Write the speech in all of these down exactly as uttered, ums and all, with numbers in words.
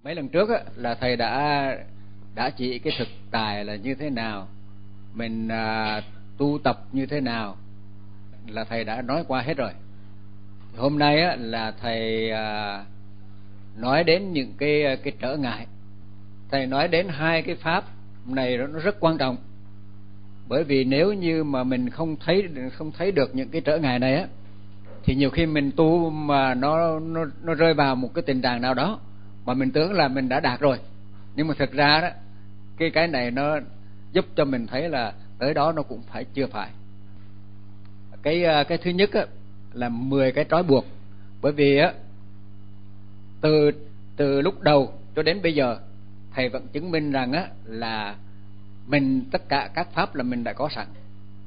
Mấy lần trước á, là thầy đã đã chỉ cái thực tài là như thế nào, mình à, tu tập như thế nào là thầy đã nói qua hết rồi. Hôm nay á, là thầy à, nói đến những cái cái trở ngại. Thầy nói đến hai cái pháp này nó rất quan trọng, bởi vì nếu như mà mình không thấy không thấy được những cái trở ngại này á, thì nhiều khi mình tu mà nó nó nó rơi vào một cái tình trạng nào đó mà mình tưởng là mình đã đạt rồi, nhưng mà thực ra đó cái cái này nó giúp cho mình thấy là tới đó nó cũng phải chưa phải. Cái cái thứ nhất á, là mười cái trói buộc. Bởi vì á, từ từ lúc đầu cho đến bây giờ thầy vẫn chứng minh rằng á, là mình tất cả các pháp là mình đã có sẵn.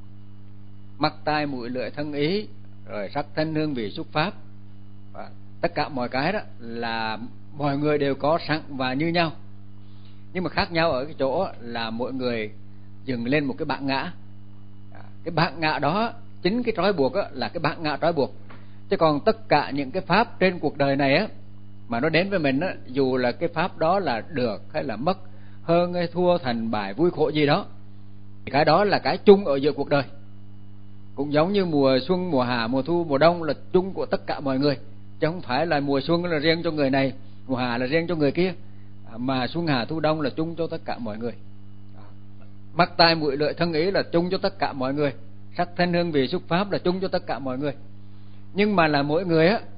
Mắt tai mũi lưỡi thân ý, rồi sắc thân hương vị xúc pháp, và tất cả mọi cái đó là mọi người đều có sẵn và như nhau. Nhưng mà khác nhau ở cái chỗ là mỗi người dừng lên một cái bản ngã. Cái bản ngã đó, chính cái trói buộc á, là cái bản ngã trói buộc. Chứ còn tất cả những cái pháp trên cuộc đời này á, mà nó đến với mình á, dù là cái pháp đó là được hay là mất, hơn hay thua, thành bại, vui khổ gì đó, thì cái đó là cái chung ở giữa cuộc đời. Cũng giống như mùa xuân, mùa hạ, mùa thu, mùa đông là chung của tất cả mọi người, chứ không phải là mùa xuân là riêng cho người này, mùa hạ là riêng cho người kia, mà xuân hạ thu đông là chung cho tất cả mọi người. Mắt tai mũi lưỡi thân ý là chung cho tất cả mọi người, sắc thân hương vị xúc pháp là chung cho tất cả mọi người. Nhưng mà là mỗi người á,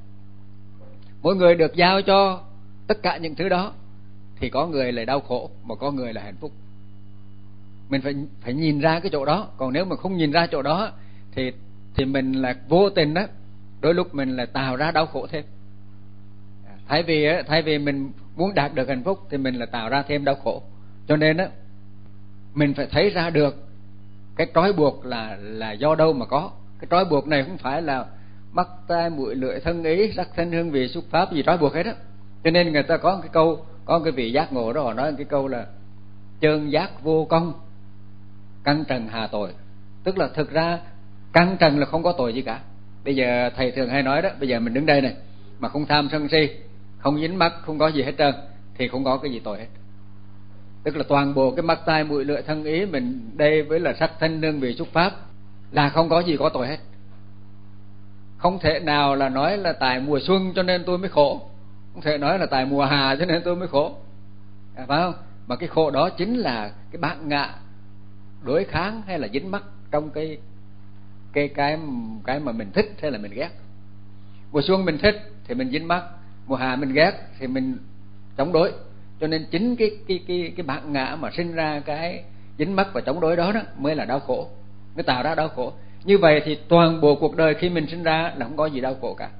mỗi người được giao cho tất cả những thứ đó, thì có người là đau khổ mà có người là hạnh phúc. Mình phải phải nhìn ra cái chỗ đó. Còn nếu mà không nhìn ra chỗ đó thì thì mình là vô tình đó, đôi lúc mình là tạo ra đau khổ thêm. Thay vì thay vì mình muốn đạt được hạnh phúc thì mình là tạo ra thêm đau khổ. Cho nên á, mình phải thấy ra được cái trói buộc là là do đâu mà có. Cái trói buộc này không phải là mắt tai mũi lưỡi thân ý sắc thân hương vị xúc pháp gì trói buộc hết á. Cho nên người ta có cái câu, có cái vị giác ngộ đó, họ nói cái câu là chơn giác vô công, căn trần hà tội. Tức là thực ra căn trần là không có tội gì cả. Bây giờ thầy thường hay nói đó, bây giờ mình đứng đây này mà không tham sân si, không dính mắc, không có gì hết trơn, thì không có cái gì tội hết. Tức là toàn bộ cái mắt tai mũi lưỡi thân ý mình đây với là sắc thân hương vị xúc pháp là không có gì có tội hết. Không thể nào là nói là tại mùa xuân cho nên tôi mới khổ, không thể nói là tại mùa hạ cho nên tôi mới khổ, à, phải không? Mà cái khổ đó chính là cái bản ngã đối kháng hay là dính mắc trong cái cái cái cái mà mình thích hay là mình ghét. Mùa xuân mình thích thì mình dính mắc, mùa hạ mình ghét thì mình chống đối. Cho nên chính cái cái cái cái bản ngã mà sinh ra cái dính mắc và chống đối đó đó mới là đau khổ, mới tạo ra đau khổ. Như vậy thì toàn bộ cuộc đời khi mình sinh ra là không có gì đau khổ cả,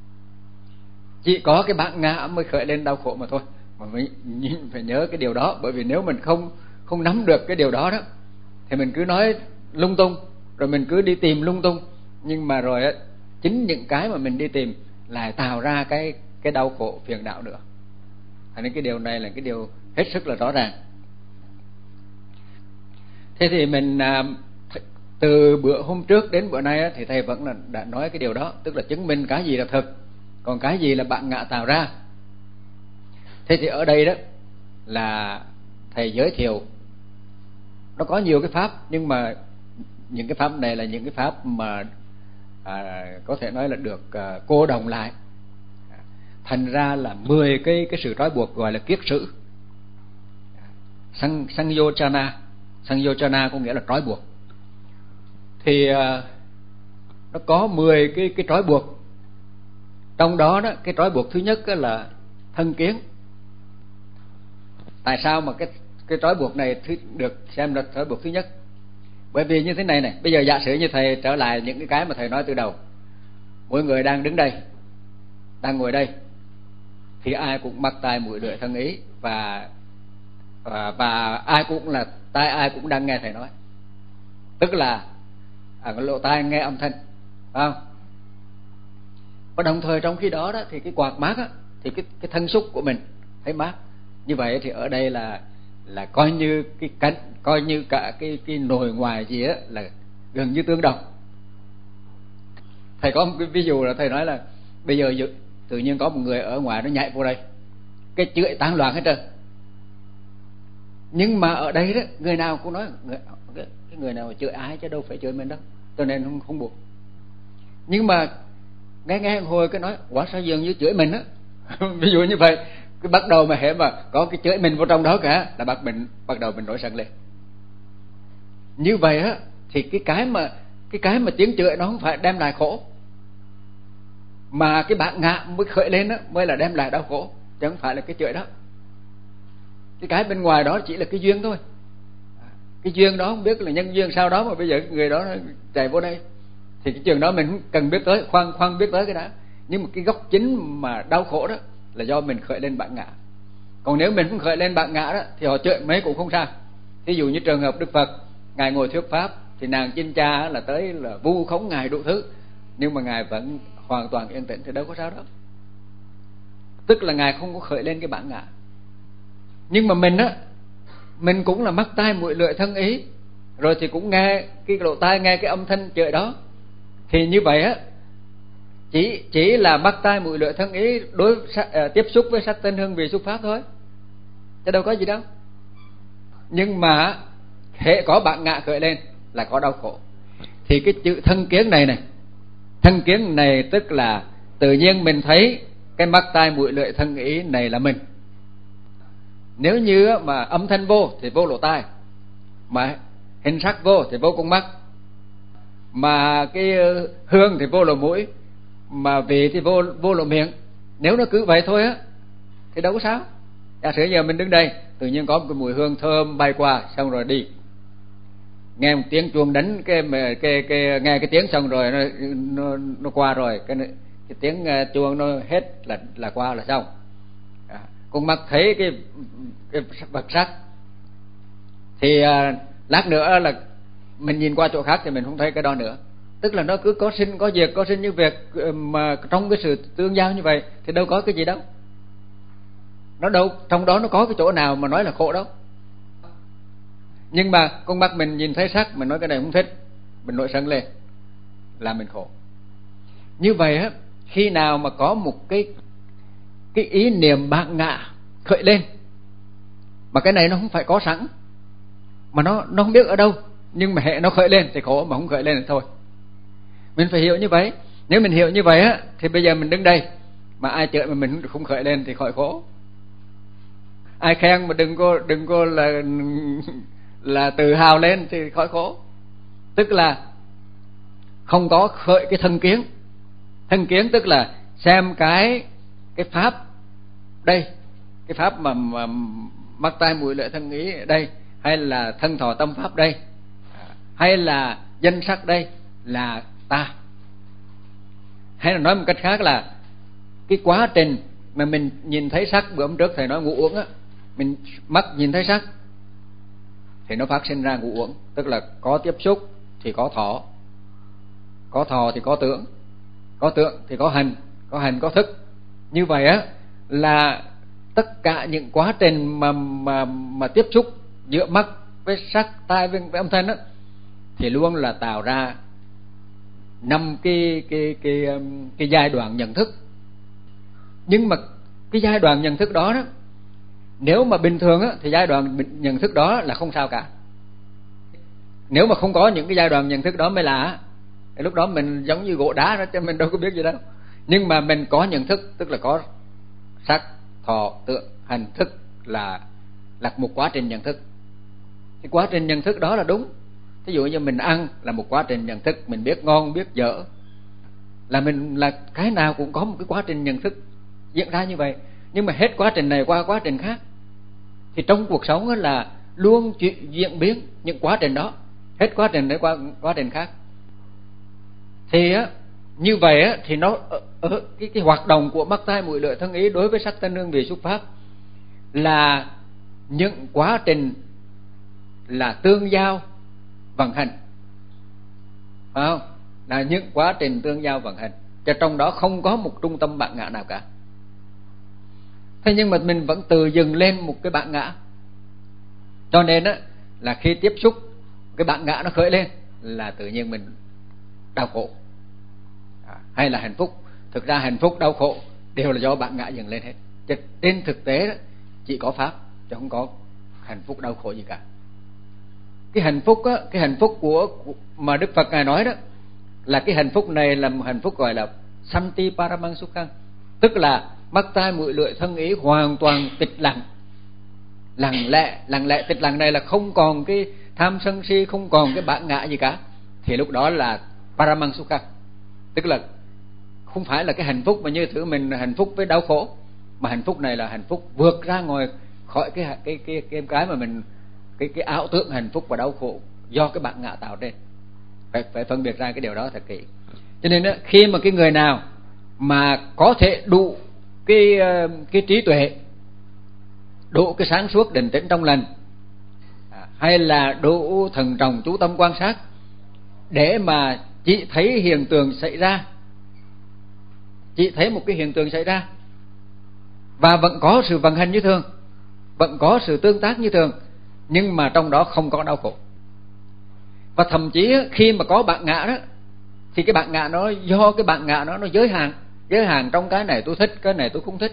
chỉ có cái bản ngã mới khởi lên đau khổ mà thôi. Mà mình phải nhớ cái điều đó, bởi vì nếu mình không không nắm được cái điều đó đó thì mình cứ nói lung tung, rồi mình cứ đi tìm lung tung, nhưng mà rồi á, chính những cái mà mình đi tìm lại tạo ra cái cái đau khổ phiền não nữa. Thành nên cái điều này là cái điều hết sức là rõ ràng. Thế thì mình à, từ bữa hôm trước đến bữa nay á, thì thầy vẫn là đã nói cái điều đó, tức là chứng minh cái gì là thật, còn cái gì là bản ngã tạo ra. Thế thì ở đây đó là thầy giới thiệu, nó có nhiều cái pháp, nhưng mà những cái pháp này là những cái pháp mà à, có thể nói là được à, cô đồng lại, thành ra là mười cái cái sự trói buộc, gọi là kiết sử. Sang Sanyochana, Sanyochana có nghĩa là trói buộc. Thì à, nó có mười cái cái trói buộc. Trong đó đó, cái trói buộc thứ nhất là thân kiến. Tại sao mà cái cái trói buộc này thứ, được xem là trói buộc thứ nhất? Bởi vì như thế này này, bây giờ giả sử như thầy trở lại những cái cái mà thầy nói từ đầu. Mỗi người đang đứng đây, đang ngồi đây, thì ai cũng mắt tai mũi lưỡi thân ý, và và, và ai cũng là tai ai cũng đang nghe thầy nói. Tức là à, cái lỗ tai nghe âm thanh, phải không? Và đồng thời trong khi đó đó thì cái quạt mát á, thì cái cái thân xúc của mình thấy mát. Như vậy thì ở đây là là coi như cái cánh, coi như cả cái cái nồi ngoài gì á là gần như tương đồng. Thầy có một cái ví dụ là thầy nói là bây giờ tự nhiên có một người ở ngoài nó nhảy vô đây, cái chửi tán loạn hết trơn. Nhưng mà ở đây đó, người nào cũng nói người, cái người nào chửi ai chứ đâu phải chửi mình đâu, cho nên không không buồn. Nhưng mà nghe nghe hồi cái nói quả sao dường như chửi mình á ví dụ như vậy, cái bắt đầu mà hệ mà có cái chửi mình vào trong đó cả là bắt mình bắt đầu mình nổi sân lên. Như vậy á thì cái cái mà cái cái mà tiếng chửi nó không phải đem lại khổ, mà cái bản ngã mới khởi lên đó mới là đem lại đau khổ, chứ không phải là cái chửi đó. Cái cái bên ngoài đó chỉ là cái duyên thôi. Cái duyên đó không biết là nhân duyên sau đó mà bây giờ người đó chạy vô đây thì cái trường đó mình không cần biết tới, khoan khoan biết tới cái đó. Nhưng mà cái gốc chính mà đau khổ đó là do mình khởi lên bản ngã. Còn nếu mình không khởi lên bản ngã đó thì họ chửi mấy cũng không sao. Ví dụ như trường hợp Đức Phật, ngài ngồi thuyết pháp thì nàng Chinh Cha là tới là vu khống ngài đủ thứ, nhưng mà ngài vẫn hoàn toàn yên tĩnh thì đâu có sao đâu. Tức là ngài không có khởi lên cái bản ngã. Nhưng mà mình á, mình cũng là mắt tai mũi lưỡi thân ý, rồi thì cũng nghe cái lỗ tai nghe cái âm thanh chửi đó, thì như vậy á chỉ chỉ là mắt tai mũi lưỡi thân ý đối uh, tiếp xúc với sắc thanh hương vị xúc pháp thôi, chứ đâu có gì đâu. Nhưng mà hệ có bản ngã khởi lên là có đau khổ. Thì cái chữ thân kiến này này, thân kiến này tức là tự nhiên mình thấy cái mắt tai mũi lưỡi thân ý này là mình. Nếu như mà âm thanh vô thì vô lỗ tai, mà hình sắc vô thì vô con mắt, mà cái hương thì vô lỗ mũi, mà vị thì vô vô lỗ miệng. Nếu nó cứ vậy thôi á thì đâu có sao. Giả sử giờ mình đứng đây tự nhiên có một cái mùi hương thơm bay qua, xong rồi đi nghe một tiếng chuông đánh cái cái cái, cái nghe cái tiếng xong rồi nó nó, nó qua rồi cái cái tiếng chuông nó hết là là qua là xong. À, con mắt thấy cái cái vật sắc thì à, lát nữa là mình nhìn qua chỗ khác thì mình không thấy cái đó nữa. Tức là nó cứ có sinh có diệt, có sinh như việc, mà trong cái sự tương giao như vậy thì đâu có cái gì đâu. Nó đâu trong đó nó có cái chỗ nào mà nói là khổ đâu. Nhưng mà con mắt mình nhìn thấy sắc, mình nói cái này không thích, mình nổi sân lên là mình khổ. Như vậy á, khi nào mà có một cái cái ý niệm bản ngã khởi lên, mà cái này nó không phải có sẵn, mà nó nó không biết ở đâu, nhưng mà hệ nó khởi lên thì khổ, mà không khởi lên thì thôi. Mình phải hiểu như vậy. Nếu mình hiểu như vậy á thì bây giờ mình đứng đây mà ai chửi mà mình không khởi lên thì khỏi khổ. Ai khen mà đừng có đừng có là là tự hào lên thì khỏi khổ. Tức là không có khởi cái thân kiến. Thân kiến tức là xem cái cái pháp đây, cái pháp mà, mà mắt tai mũi lưỡi thân ý đây, hay là thân thọ tâm pháp đây, hay là danh sắc đây là ta. Hay là nói một cách khác là cái quá trình mà mình nhìn thấy sắc, bữa hôm trước thầy nói ngũ uẩn á, mình mắt nhìn thấy sắc thì nó phát sinh ra ngũ uẩn, tức là có tiếp xúc thì có thọ, có thọ thì có tưởng, có tưởng thì có hành, có hành có thức. Như vậy á là tất cả những quá trình mà mà mà tiếp xúc giữa mắt với sắc, tai với, với âm thanh á thì luôn là tạo ra năm cái cái cái cái, cái giai đoạn nhận thức. Nhưng mà cái giai đoạn nhận thức đó đó, nếu mà bình thường á thì giai đoạn nhận thức đó là không sao cả. Nếu mà không có những cái giai đoạn nhận thức đó mới là lúc đó mình giống như gỗ đá đó, chứ mình đâu có biết gì đâu. Nhưng mà mình có nhận thức, tức là có sắc, thọ, tưởng, hành, thức là là một quá trình nhận thức. Cái quá trình nhận thức đó là đúng. Ví dụ như mình ăn là một quá trình nhận thức, mình biết ngon biết dở là mình là cái nào cũng có một cái quá trình nhận thức diễn ra như vậy. Nhưng mà hết quá trình này qua quá trình khác. Thì trong cuộc sống là luôn diễn biến những quá trình đó, hết quá trình này qua quá trình khác. Thì á như vậy á thì nó ở cái cái hoạt động của mắt tai mũi lưỡi thân ý đối với sắc thanh hương vị xúc pháp là những quá trình là tương giao vận hành, phải không? Là những quá trình tương giao vận hành, cho trong đó không có một trung tâm bản ngã nào cả. Thế nhưng mà mình vẫn tự dừng lên một cái bản ngã, cho nên á là khi tiếp xúc cái bản ngã nó khởi lên là tự nhiên mình đau khổ à, hay là hạnh phúc. Thực ra hạnh phúc đau khổ đều là do bản ngã dừng lên hết, Trên thực tế đó, chỉ có pháp chứ không có hạnh phúc đau khổ gì cả. Cái hạnh phúc á, cái hạnh phúc của, của mà Đức Phật ngài nói đó là cái hạnh phúc này là một hạnh phúc gọi là Santi Paramang Sukhang, tức là mắt tai mũi lưỡi thân ý hoàn toàn tịch lặng, lặng lẽ. Lặng lẽ tịch lặng này là không còn cái tham sân si, không còn cái bản ngã gì cả, thì lúc đó là Paramang Sukhang, tức là không phải là cái hạnh phúc mà như thử mình hạnh phúc với đau khổ, mà hạnh phúc này là hạnh phúc vượt ra ngoài khỏi cái cái cái cái cái mà mình cái cái ảo tưởng hạnh phúc và đau khổ do cái bản ngã tạo nên. Phải phải phân biệt ra cái điều đó thật kỹ. Cho nên đó, khi mà cái người nào mà có thể đủ cái cái trí tuệ, đủ cái sáng suốt định tĩnh trong lành, hay là đủ thần trọng chú tâm quan sát để mà chỉ thấy hiện tượng xảy ra, chỉ thấy một cái hiện tượng xảy ra và vẫn có sự vận hành như thường, vẫn có sự tương tác như thường, nhưng mà trong đó không có đau khổ. Và thậm chí khi mà có bản ngã đó, thì cái bản ngã nó do cái bản ngã nó nó giới hạn, giới hạn trong cái này tôi thích, cái này tôi không thích,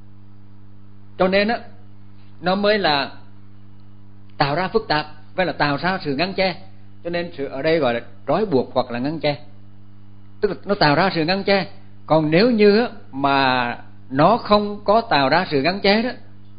cho nên á nó mới là tạo ra phức tạp, với là tạo ra sự ngăn che. Cho nên sự ở đây gọi là trói buộc hoặc là ngăn che, tức là nó tạo ra sự ngăn che. Còn nếu như mà nó không có tạo ra sự ngăn che đó,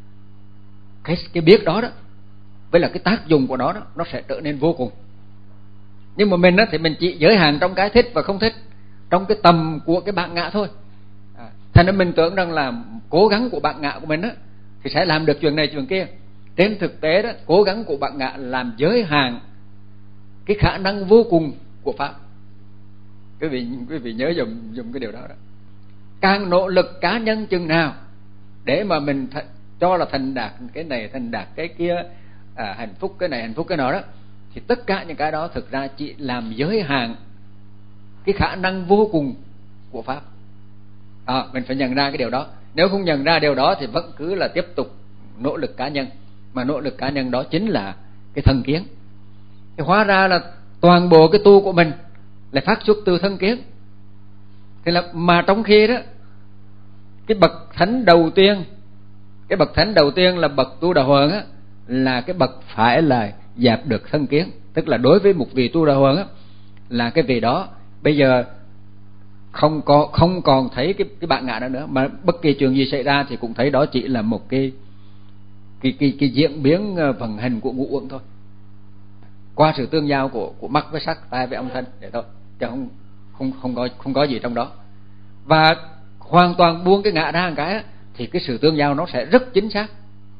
cái cái biết đó đó với là cái tác dụng của nó đó, nó sẽ trở nên vô cùng. Nhưng mà mình đó thì mình chỉ giới hạn trong cái thích và không thích, trong cái tầm của cái bản ngã thôi. à, Thành ra mình tưởng rằng là cố gắng của bản ngã của mình đó thì sẽ làm được chuyện này chuyện kia. Trên thực tế đó, cố gắng của bản ngã làm giới hạn cái khả năng vô cùng của pháp. Quý vị quý vị nhớ dùng dùng cái điều đó đó. Càng nỗ lực cá nhân chừng nào để mà mình th- cho là thành đạt cái này, thành đạt cái kia, à, hạnh phúc cái này, hạnh phúc cái nọ đó, thì tất cả những cái đó thực ra chỉ làm giới hạn cái khả năng vô cùng của pháp. à, Mình phải nhận ra cái điều đó. Nếu không nhận ra điều đó thì vẫn cứ là tiếp tục nỗ lực cá nhân, mà nỗ lực cá nhân đó chính là cái thân kiến. Thì hóa ra là toàn bộ cái tu của mình là phát xuất từ thân kiến. Thì là mà trong khi đó cái bậc thánh đầu tiên, cái bậc thánh đầu tiên là bậc tu đà hoàng á, là cái bậc phải là dẹp được thân kiến. Tức là đối với một vị tu đà hoàng á, là cái vị đó bây giờ không có không còn thấy cái cái bản ngã đó nữa, mà bất kỳ chuyện gì xảy ra thì cũng thấy đó chỉ là một cái cái cái, cái diễn biến vận hành của ngũ uẩn thôi, qua sự tương giao của của mắt với sắc, tai với âm thanh để thôi, chứ không không không có không có gì trong đó. Và hoàn toàn buông cái ngã ra một cái thì cái sự tương giao nó sẽ rất chính xác.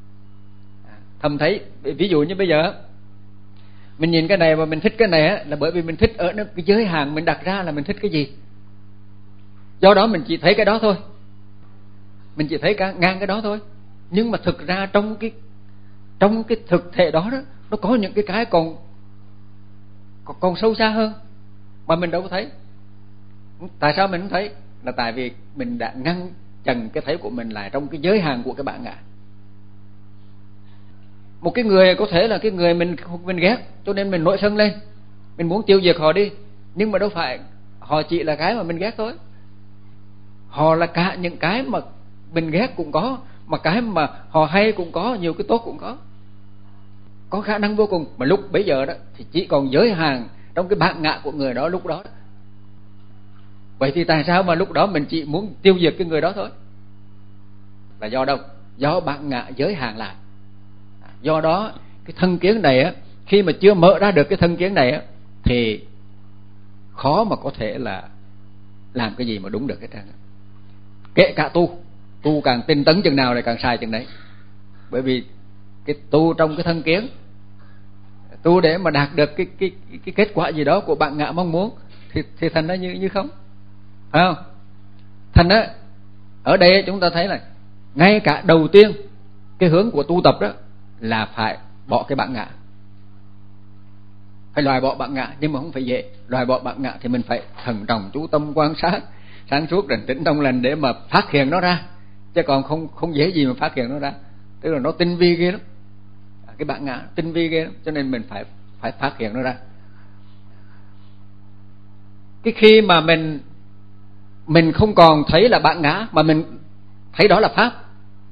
Thầm thấy ví dụ như bây giờ mình nhìn cái này mà mình thích cái này á, là bởi vì mình thích ở nó cái giới hạn mình đặt ra là mình thích cái gì, do đó mình chỉ thấy cái đó thôi, mình chỉ thấy cả ngang cái đó thôi. Nhưng mà thực ra trong cái trong cái thực thể đó đó, nó có những cái cái còn còn, còn sâu xa hơn mà mình đâu có thấy. Tại sao mình không thấy? Là tại vì mình đã ngăn chặn cái thấy của mình lại trong cái giới hạn của cái bản ngã. Một cái người có thể là cái người mình mình ghét, cho nên mình nổi sân lên, mình muốn tiêu diệt họ đi, nhưng mà đâu phải họ chỉ là cái mà mình ghét thôi. Họ là cả những cái mà mình ghét cũng có, mà cái mà họ hay cũng có, nhiều cái tốt cũng có, có khả năng vô cùng. Mà lúc bấy giờ đó thì chỉ còn giới hạn trong cái bản ngã của người đó lúc đó. Vậy thì tại sao mà lúc đó mình chỉ muốn tiêu diệt cái người đó thôi? Là do đâu? Do bản ngã giới hạn lại. Do đó cái thân kiến này á, khi mà chưa mở ra được cái thân kiến này á, thì khó mà có thể là làm cái gì mà đúng được hết trơn. Kể cả tu, tu càng tinh tấn chừng nào thì càng sai chừng đấy. Bởi vì cái tu trong cái thân kiến, tu để mà đạt được cái cái cái kết quả gì đó của bạn ngã mong muốn, thì thì thành nó như như không, phải không? Thành á, ở đây chúng ta thấy là ngay cả đầu tiên cái hướng của tu tập đó là phải bỏ cái bản ngã, phải loại bỏ bản ngã. Nhưng mà không phải dễ. Loại bỏ bản ngã thì mình phải thận trọng chú tâm quan sát, sáng suốt định tĩnh trong lành để mà phát hiện nó ra, chứ còn không không dễ gì mà phát hiện nó ra. Tức là nó tinh vi ghê lắm, cái bản ngã tinh vi ghê lắm, cho nên mình phải phải phát hiện nó ra. Cái khi mà mình mình không còn thấy là bản ngã mà mình thấy đó là pháp,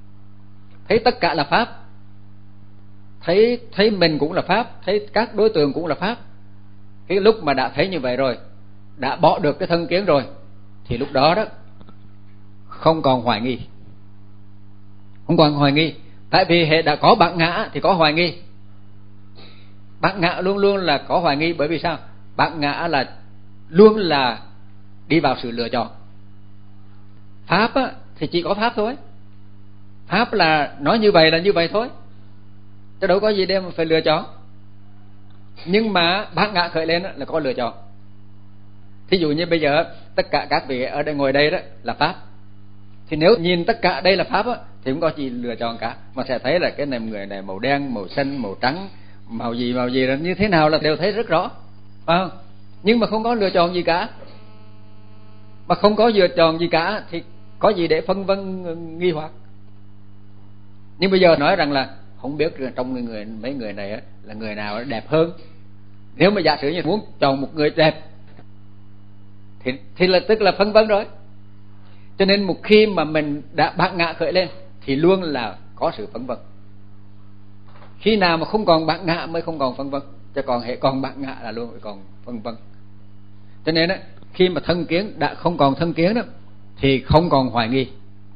thấy tất cả là pháp, thấy thấy mình cũng là pháp, thấy các đối tượng cũng là pháp. Cái lúc mà đã thấy như vậy rồi, đã bỏ được cái thân kiến rồi, thì lúc đó đó không còn hoài nghi, không còn hoài nghi. Tại vì hệ đã có bản ngã thì có hoài nghi. Bản ngã luôn luôn là có hoài nghi. Bởi vì sao? Bản ngã là luôn là đi vào sự lựa chọn. Pháp á, thì chỉ có pháp thôi. Pháp là nói như vậy là như vậy thôi, chứ đâu có gì để mà phải lựa chọn. Nhưng mà bản ngã khởi lên là có lựa chọn. Thí dụ như bây giờ tất cả các vị ở đây ngồi đây đó là pháp, thì nếu nhìn tất cả đây là pháp á, thì không có gì lựa chọn cả, mà sẽ thấy là cái này người này màu đen, màu xanh, màu trắng, màu gì màu gì là như thế nào là đều thấy rất rõ, phải không? Nhưng mà không có lựa chọn gì cả. Mà không có lựa chọn gì cả thì có gì để phân vân nghi hoặc. Nhưng bây giờ nói rằng là không biết trong người, người mấy người này á, là người nào đẹp hơn. Nếu mà giả sử như muốn chọn một người đẹp thì, thì là tức là phân vân rồi. Cho nên một khi mà mình đã bản ngã khởi lên thì luôn là có sự phân vân. Khi nào mà không còn bản ngã mới không còn phân vân, chứ còn hệ còn bản ngã là luôn còn phân vân. Cho nên á, khi mà thân kiến đã không còn thân kiến đó thì không còn hoài nghi.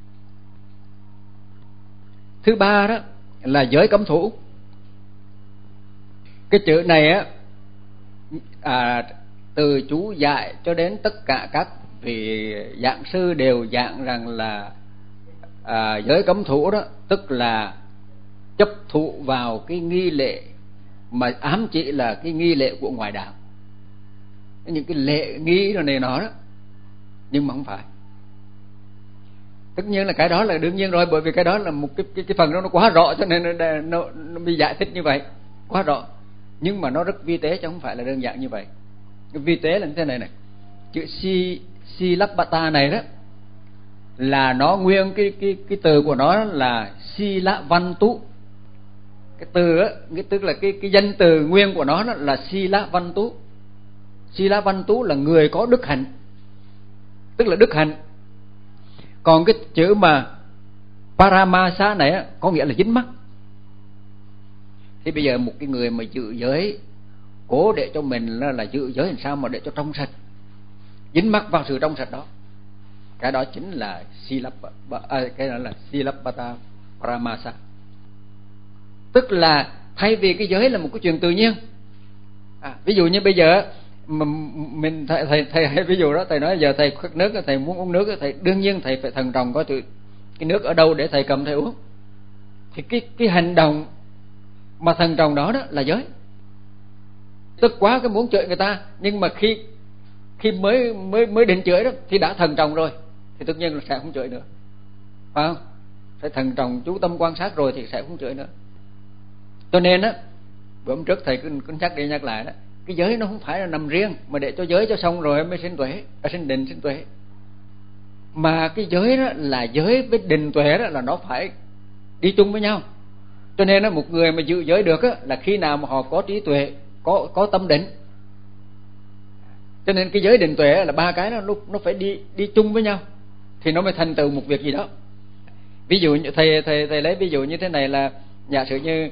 Thứ ba đó là giới cấm thủ. Cái chữ này á, à, từ chú dạy cho đến tất cả các vị giảng sư đều giảng rằng là à, giới cấm thủ đó tức là chấp thụ vào cái nghi lễ mà ám chỉ là cái nghi lễ của ngoại đạo, những cái lễ nghi rồi này nó đó. Nhưng mà không phải. Tất nhiên là cái đó là đương nhiên rồi, bởi vì cái đó là một cái cái, cái phần đó nó quá rõ, cho nên nó, nó, nó bị giải thích như vậy, quá rõ. Nhưng mà nó rất vi tế chứ không phải là đơn giản như vậy. Cái vi tế là như thế này này, chữ si Silabbata này đó là nó nguyên cái cái cái từ của nó là Silavantu. Cái từ á, cái tức là cái cái danh từ nguyên của nó, nó là Silavantu. Silavantu là người có đức hạnh, tức là đức hạnh. Còn cái chữ mà Paramasa này á, có nghĩa là dính mắc. Thì bây giờ một cái người mà giữ giới, cố để cho mình là, là giữ giới làm sao mà để cho trong sạch, dính mắc vào sự trong sạch đó, cái đó chính là Silabbata, à, cái đó là Silabbata Paramasa. Tức là thay vì cái giới là một cái chuyện tự nhiên, à, ví dụ như bây giờ mà mình thầy, thầy, thầy ví dụ đó, thầy nói giờ thầy khát nước, thầy muốn uống nước, thầy đương nhiên thầy phải thận trọng coi từ cái nước ở đâu để thầy cầm thầy uống. Thì cái cái hành động mà thận trọng đó đó là giới. Tức quá cái muốn chửi người ta, nhưng mà khi khi mới mới mới định chửi đó thì đã thận trọng rồi, thì tất nhiên là sẽ không chửi nữa, phải không? Phải thận trọng chú tâm quan sát rồi thì sẽ không chửi nữa. Cho nên á, bữa hôm trước thầy cứ, cứ nhắc đi nhắc lại đó, cái giới nó không phải là nằm riêng mà để cho giới cho xong rồi mới sinh tuệ, à, sinh định sinh tuệ. Mà cái giới đó là giới với định tuệ đó là nó phải đi chung với nhau. Cho nên á, một người mà giữ giới được á, là khi nào mà họ có trí tuệ, có có tâm định. Cho nên cái giới định tuệ là ba cái đó nó nó phải đi đi chung với nhau thì nó mới thành tựu một việc gì đó. Ví dụ như thầy thầy thầy lấy ví dụ như thế này là giả sử như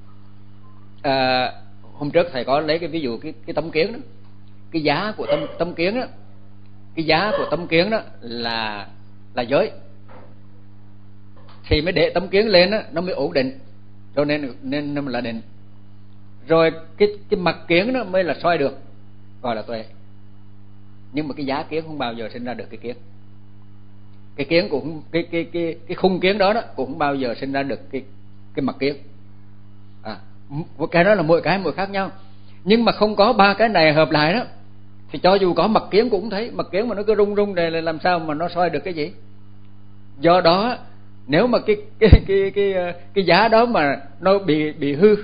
à, hôm trước thầy có lấy cái ví dụ cái cái tấm kiến đó, cái giá của tấm tấm kiến đó, cái giá của tấm kiến đó là là giới, thì mới để tấm kiến lên đó, nó mới ổn định, cho nên nên nó là định. Rồi cái cái mặt kiến đó mới là soi được, gọi là tuệ. Nhưng mà cái giá kiến không bao giờ sinh ra được cái kiến. Cái kiến cũng cái cái cái cái khung kiến đó đó cũng không bao giờ sinh ra được cái cái mặt kiến. À, một cái đó là mỗi cái mỗi khác nhau. Nhưng mà không có ba cái này hợp lại đó thì cho dù có mặt kiến cũng không thấy. Mặt kiến mà nó cứ rung rung này là làm sao mà nó soi được cái gì. Do đó nếu mà cái cái cái cái cái giá đó mà nó bị bị hư,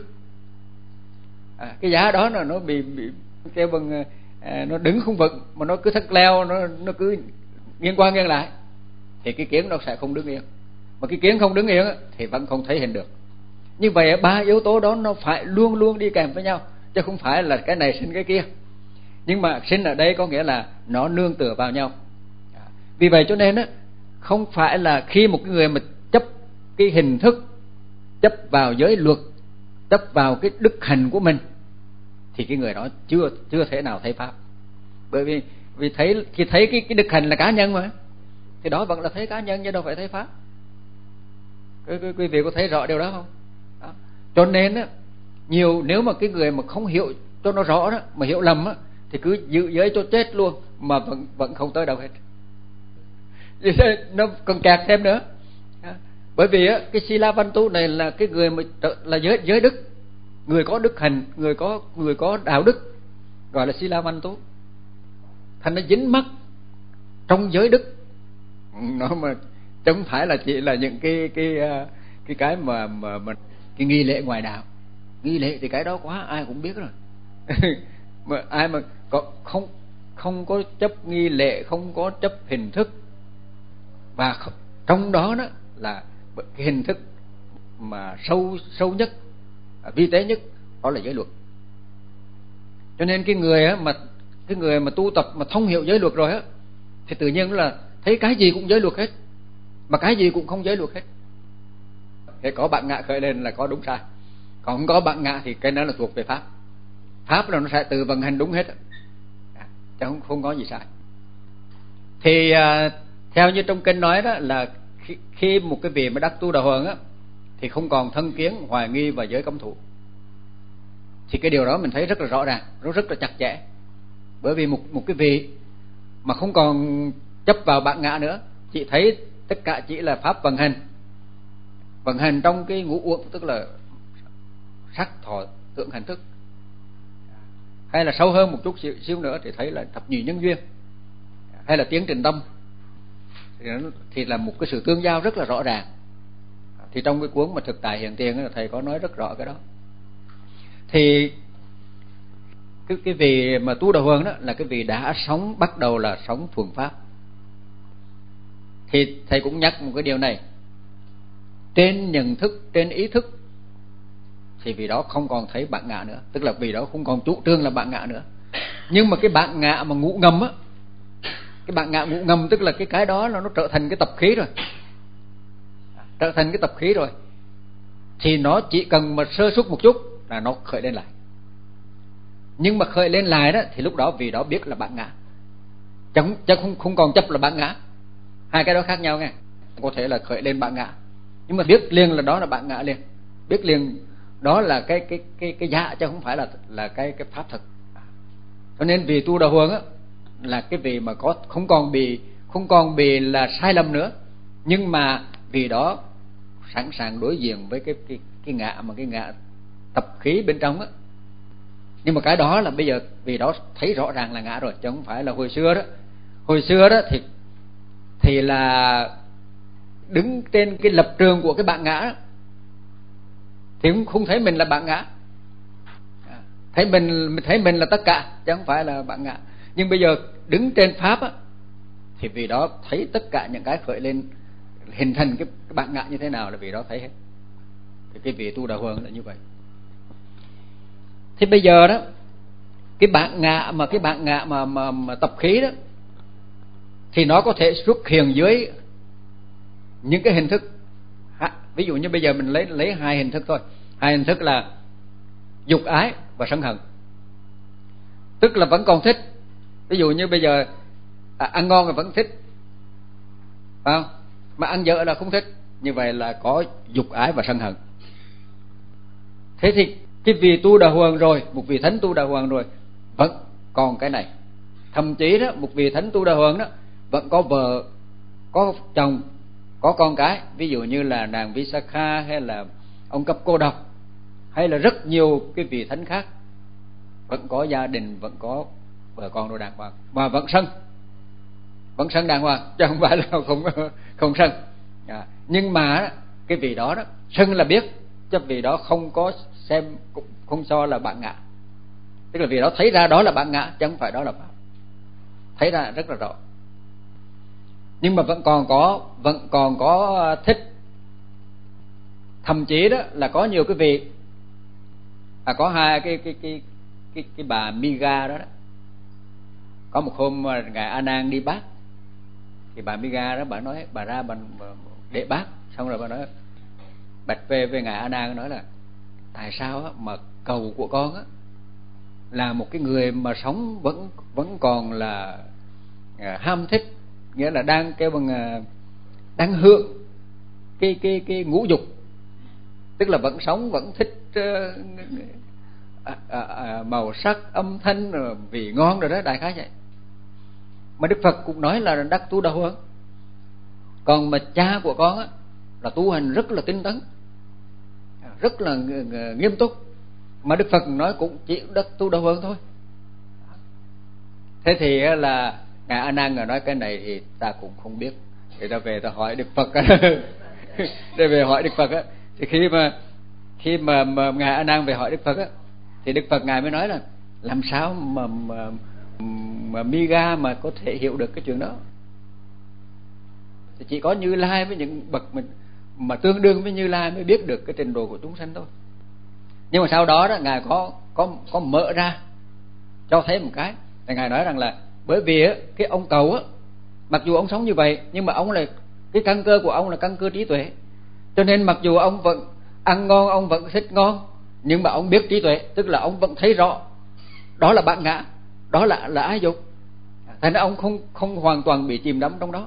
à, cái giá đó là nó bị bị kêu bằng à, nó đứng không vững mà nó cứ thắt leo, nó nó cứ nghiêng qua nghiêng lại thì cái kiến nó sẽ không đứng yên. Mà cái kiến không đứng yên thì vẫn không thấy hình được. Như vậy ba yếu tố đó nó phải luôn luôn đi kèm với nhau, chứ không phải là cái này sinh cái kia. Nhưng mà sinh ở đây có nghĩa là nó nương tựa vào nhau. Vì vậy cho nên á, không phải là khi một người mà chấp cái hình thức chấp vào giới luật, chấp vào cái đức hạnh của mình, thì cái người đó chưa chưa thể nào thấy pháp. Bởi vì vì thấy khi thấy cái cái đức hạnh là cá nhân mà, thì đó vẫn là thấy cá nhân chứ đâu phải thấy pháp. Quý, quý vị có thấy rõ điều đó không? Đó. Cho nên á, nhiều nếu mà cái người mà không hiểu cho nó rõ đó, mà hiểu lầm á, thì cứ giữ giới cho chết luôn mà vẫn vẫn không tới đâu hết. Vì thế nó còn kẹt thêm nữa. Bởi vì á, cái Sila Văn Tu này là cái người mà là giới giới đức, người có đức hạnh, người có người có đạo đức, gọi là Sila Văn Tu. Thành nó dính mắc trong giới đức, nó mà chứ không phải là chỉ là những cái cái cái cái mà mà, mà cái nghi lễ ngoài đạo. Nghi lễ thì cái đó quá ai cũng biết rồi. Mà ai mà có không không có chấp nghi lễ, không có chấp hình thức, và không, trong đó đó là cái hình thức mà sâu sâu nhất, vi tế nhất, đó là giới luật. Cho nên cái người á, mà cái người mà tu tập mà thông hiểu giới luật rồi á, thì tự nhiên là thấy cái gì cũng giới luật hết, mà cái gì cũng không giới luật hết. Thế có bạn ngã khởi lên là có đúng sai, còn không có bạn ngã thì cái đó là thuộc về pháp. Pháp là nó sẽ tự vận hành đúng hết, à, chứ không không có gì sai. Thì à, theo như trong kinh nói đó là khi, khi một cái vị mà đắc tu đà hoàng á, thì không còn thân kiến, hoài nghi và giới cấm thủ. Thì cái điều đó mình thấy rất là rõ ràng, nó rất là chặt chẽ. Bởi vì một một cái vị mà không còn chấp vào bạn ngã nữa, chỉ thấy tất cả chỉ là pháp vận hành, vận hành trong cái ngũ uẩn, tức là sắc thọ tưởng hành thức, hay là sâu hơn một chút xíu, xíu nữa thì thấy là thập nhị nhân duyên, hay là tiến trình tâm, thì, thì là một cái sự tương giao rất là rõ ràng. Thì trong cái cuốn mà Thực Tại Hiện Tiền là thầy có nói rất rõ cái đó. Thì cái cái vị mà tu đà hoàng đó là cái vị đã sống, bắt đầu là sống thuần pháp. Thì thầy cũng nhắc một cái điều này, trên nhận thức, trên ý thức thì vì đó không còn thấy bạn ngã nữa, tức là vì đó không còn chủ trương là bạn ngã nữa. Nhưng mà cái bạn ngã mà ngủ ngầm á, cái bạn ngã ngủ ngầm tức là cái cái đó là nó trở thành cái tập khí rồi, trở thành cái tập khí rồi, thì nó chỉ cần mà sơ suất một chút là nó khởi lên lại. Nhưng mà khởi lên lại đó thì lúc đó vì đó biết là bạn ngã, chẳng chẳng không không còn chấp là bạn ngã. Hai cái đó khác nhau nghe. Có thể là khởi lên bạn ngã, nhưng mà biết liền là đó là bạn ngã liền, biết liền đó là cái cái cái cái dạ, chứ không phải là là cái cái pháp thực. Cho nên vì tu đà hoàng á là cái vị mà có không còn bị không còn bị là sai lầm nữa, nhưng mà vì đó sẵn sàng đối diện với cái cái cái ngã mà cái ngã tập khí bên trong á. Nhưng mà cái đó là bây giờ vì đó thấy rõ ràng là ngã rồi, chứ không phải là hồi xưa đó. Hồi xưa đó thì thì là đứng trên cái lập trường của cái bạn ngã đó, thì cũng không thấy mình là bạn ngã, thấy mình thấy mình là tất cả, chứ không phải là bạn ngã. Nhưng bây giờ đứng trên pháp á, thì vì đó thấy tất cả những cái khởi lên hình thành cái, cái bạn ngã như thế nào là vì đó thấy hết. Thì cái vị tu đà hoàng là như vậy. Thì bây giờ đó cái bạn ngã mà cái bạn ngã mà, mà mà tập khí đó thì nó có thể xuất hiện dưới những cái hình thức. Ví dụ như bây giờ mình lấy lấy hai hình thức thôi. Hai hình thức là dục ái và sân hận. Tức là vẫn còn thích. Ví dụ như bây giờ à, ăn ngon là vẫn thích, phải không? Mà ăn dở là không thích. Như vậy là có dục ái và sân hận. Thế thì cái vị tu đà hoàng rồi, một vị thánh tu đà hoàng rồi, vẫn còn cái này. Thậm chí đó, một vị thánh tu đà hoàng đó vẫn có vợ, có chồng, có con cái. Ví dụ như là nàng Visakha, hay là ông Cấp Cô Độc, hay là rất nhiều cái vị thánh khác, vẫn có gia đình, vẫn có vợ con đồ đàng hoàng, mà vẫn sân, vẫn sân đàng hoàng, chứ không phải là không không sân. À, nhưng mà cái vị đó đó sân là biết, chứ vì đó không có xem, không cho là bạn ngã. Tức là vì đó thấy ra đó là bạn ngã, chứ không phải đó là pháp, thấy ra rất là rõ. Nhưng mà vẫn còn có vẫn còn có thích. Thậm chí đó là có nhiều cái vị à, có hai cái cái cái cái cái bà Miga đó, đó. Có một hôm ngài A Nan đi bát, thì bà Miga đó bà nói, bà ra bà để bát xong rồi bà nói bạch về về ngài A Nan, nói là tại sao á, mà cầu của con á, là một cái người mà sống vẫn vẫn còn là à, ham thích, nghĩa là đang kêu bằng à, đang hưởng cái cái cái ngũ dục, tức là vẫn sống vẫn thích uh, à, à, à, màu sắc âm thanh rồi vị ngon rồi đó, đại khái vậy. Mà Đức Phật cũng nói là đắc tu đà huấn. Còn mà cha của con á là tu hành rất là tinh tấn, rất là nghiêm túc, mà Đức Phật nói cũng chỉ đắc tu đà huấn thôi. Thế thì là ngài A Nan nói cái này thì ta cũng không biết, thì ta về ta hỏi Đức Phật. Để về hỏi Đức Phật á, thì khi mà khi mà, mà ngài A Nan về hỏi Đức Phật á, thì Đức Phật ngài mới nói là làm sao mà mà, mà Miga mà có thể hiểu được cái chuyện đó, thì chỉ có Như Lai với những bậc mình mà tương đương với Như Lai mới biết được cái trình độ của chúng sanh thôi. Nhưng mà sau đó đó ngài có có có mở ra cho thấy một cái, thì ngài nói rằng là bởi vì á, cái ông cầu á, mặc dù ông sống như vậy nhưng mà ông là cái căn cơ của ông là căn cơ trí tuệ, cho nên mặc dù ông vẫn ăn ngon, ông vẫn thích ngon, nhưng mà ông biết trí tuệ, tức là ông vẫn thấy rõ đó là bản ngã, đó là là ái dục, thành ra ông không không hoàn toàn bị chìm đắm trong đó.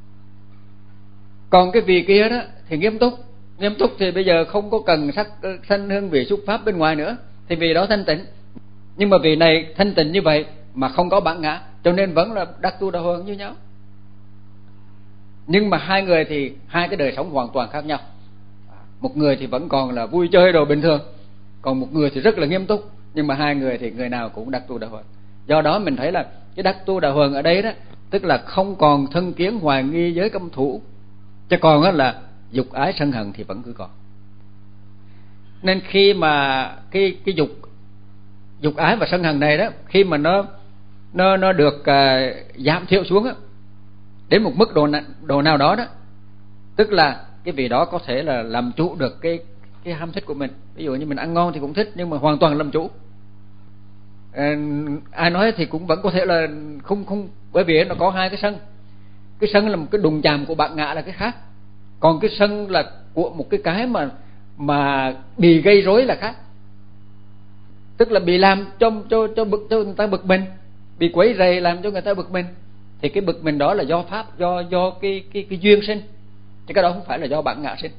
Còn cái vị kia đó thì nghiêm túc, nghiêm túc thì bây giờ không có cần sắc thanh hương vị xúc pháp bên ngoài nữa, thì vì đó thanh tịnh. Nhưng mà vị này thanh tịnh như vậy mà không có bản ngã, cho nên vẫn là đắc tu đà huấn như nhau. Nhưng mà hai người thì hai cái đời sống hoàn toàn khác nhau. Một người thì vẫn còn là vui chơi đồ bình thường, còn một người thì rất là nghiêm túc. Nhưng mà hai người thì người nào cũng đắc tu đà huấn. Do đó mình thấy là cái đắc tu đà huấn ở đây đó, tức là không còn thân kiến hoài nghi với căm thủ, chứ còn đó là dục ái sân hận thì vẫn cứ còn. Nên khi mà cái cái dục dục ái và sân hận này đó, khi mà nó nó nó được uh, giảm thiểu xuống á, đến một mức độ độ nào đó đó, tức là cái vị đó có thể là làm chủ được cái cái ham thích của mình. Ví dụ như mình ăn ngon thì cũng thích, nhưng mà hoàn toàn làm chủ. À, ai nói thì cũng vẫn có thể là không không, bởi vì nó có hai cái sân. Cái sân là một cái đụng chạm của bản ngã là cái khác, còn cái sân là của một cái cái mà mà bị gây rối là khác, tức là bị làm cho cho cho bực cho người ta bực mình, bị quấy rầy làm cho người ta bực mình, thì cái bực mình đó là do pháp, do do cái cái cái duyên sinh, chứ cái đó không phải là do bản ngã sinh.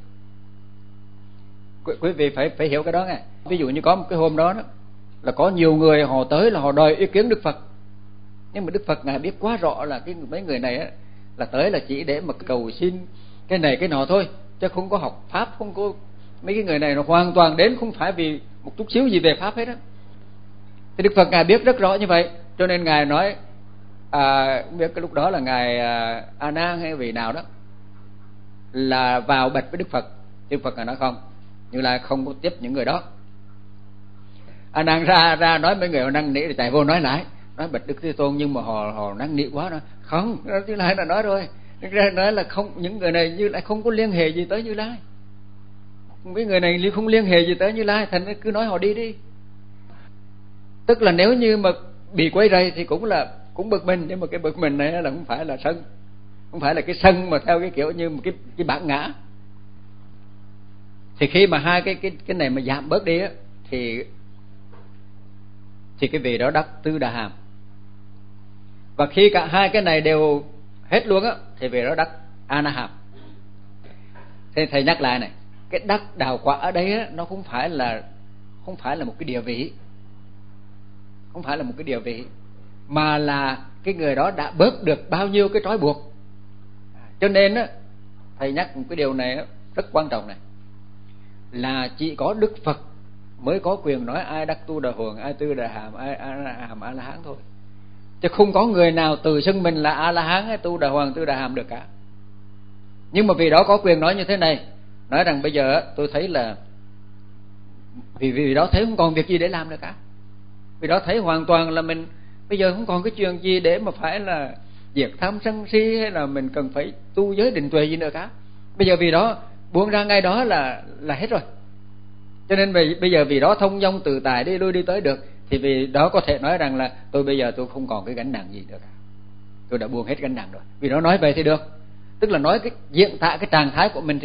Quý, quý vị phải phải hiểu cái đó nghe. Ví dụ như có một cái hôm đó, đó là có nhiều người họ tới là họ đòi ý kiến Đức Phật, nhưng mà Đức Phật ngài biết quá rõ là cái mấy người này á, là tới là chỉ để mà cầu xin cái này cái nọ thôi, chứ không có học pháp, không có. Mấy cái người này nó hoàn toàn đến không phải vì một chút xíu gì về pháp hết á. Thì Đức Phật ngài biết rất rõ như vậy, cho nên ngài nói à, không biết cái lúc đó là ngài à, A Nan hay vị nào đó là vào bạch với Đức Phật. Đức Phật ngài nói không, Như Lai không có tiếp những người đó. A Nan ra ra nói mấy người họ năn nỉ thì chạy vô nói lại, nói bạch Đức Thế Tôn, nhưng mà họ họ năn nỉ quá đó. Không, Như Lai đã nói rồi, nói là không, những người này Như Lai không có liên hệ gì tới Như Lai, mấy người này không liên hệ gì tới Như Lai, thành cứ nói họ đi đi. Tức là nếu như mà bị quấy rầy thì cũng là cũng bực mình, nhưng mà cái bực mình này là không phải là sân, không phải là cái sân mà theo cái kiểu như một cái cái bản ngã. Thì khi mà hai cái cái cái này mà giảm bớt đi á, thì thì cái vị đó đắc tứ đà hàm. Và khi cả hai cái này đều hết luôn á, thì vị đó đắc a na hàm. Thế thầy nhắc lại này, cái đắc đào quả ở đây á, nó không phải là không phải là một cái địa vị, không phải là một cái địa vị, mà là cái người đó đã bớt được bao nhiêu cái trói buộc. Cho nên á, thầy nhắc một cái điều này á, rất quan trọng này, là chỉ có Đức Phật mới có quyền nói ai đắc tu đà huần, ai tư đà hàm, ai a hàm a la hán thôi, chứ không có người nào từ xưng mình là a la hán hay tu đà huần tư đà hàm được cả. Nhưng mà vì đó có quyền nói như thế này, nói rằng bây giờ tôi thấy là vì vì đó thấy không còn việc gì để làm nữa cả, vì đó thấy hoàn toàn là mình bây giờ không còn cái chuyện gì để mà phải là diệt tham sân si, hay là mình cần phải tu giới định tuệ gì nữa cả. Bây giờ vì đó buông ra ngay đó là là hết rồi. Cho nên vì, bây giờ vì đó thông dong tự tại đi lui đi tới được, thì vì đó có thể nói rằng là tôi bây giờ tôi không còn cái gánh nặng gì nữa cả, tôi đã buông hết gánh nặng rồi. Vì đó nói vậy thì được, tức là nói cái diễn tả cái trạng thái của mình thì được.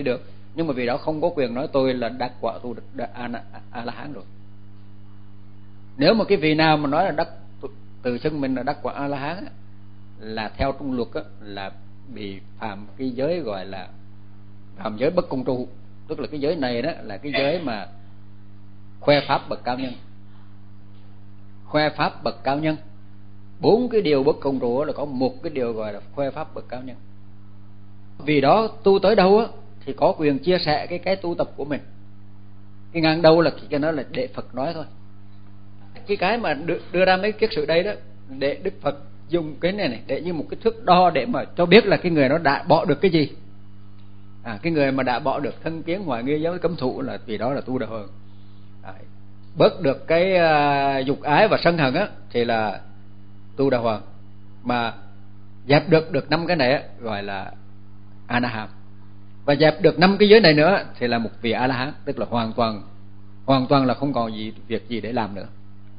nhưng mà vì đó không có quyền nói tôi là đắc quả tu a la hán rồi. Nếu mà cái vị nào mà nói là đắc từ xưng mình là đắc quả a la hán là theo trong luật á, là bị phạm cái giới gọi là phạm giới bất công tru, tức là cái giới này đó là cái giới mà khoe pháp bậc cao nhân. Khoe pháp bậc cao nhân, bốn cái điều bất công tru là có một cái điều gọi là khoe pháp bậc cao nhân. Vì đó tu tới đâu á thì có quyền chia sẻ cái cái tu tập của mình. Cái ngang đâu là cái nó là để Phật nói thôi. Cái cái mà đưa, đưa ra mấy cái sự đây đó để Đức Phật dùng cái này này để như một cái thước đo để mà cho biết là cái người nó đã bỏ được cái gì. À, cái người mà đã bỏ được thân kiến hoài nghi giáo cấm thủ là vì đó là tu đạo hơn. À, bớt được cái uh, dục ái và sân hận á thì là tu đạo hoàng. Mà dẹp được được năm cái này á, gọi là a la hán. Và dẹp được năm cái giới này nữa thì là một vị a la hán, tức là hoàn toàn hoàn toàn là không còn gì việc gì để làm nữa.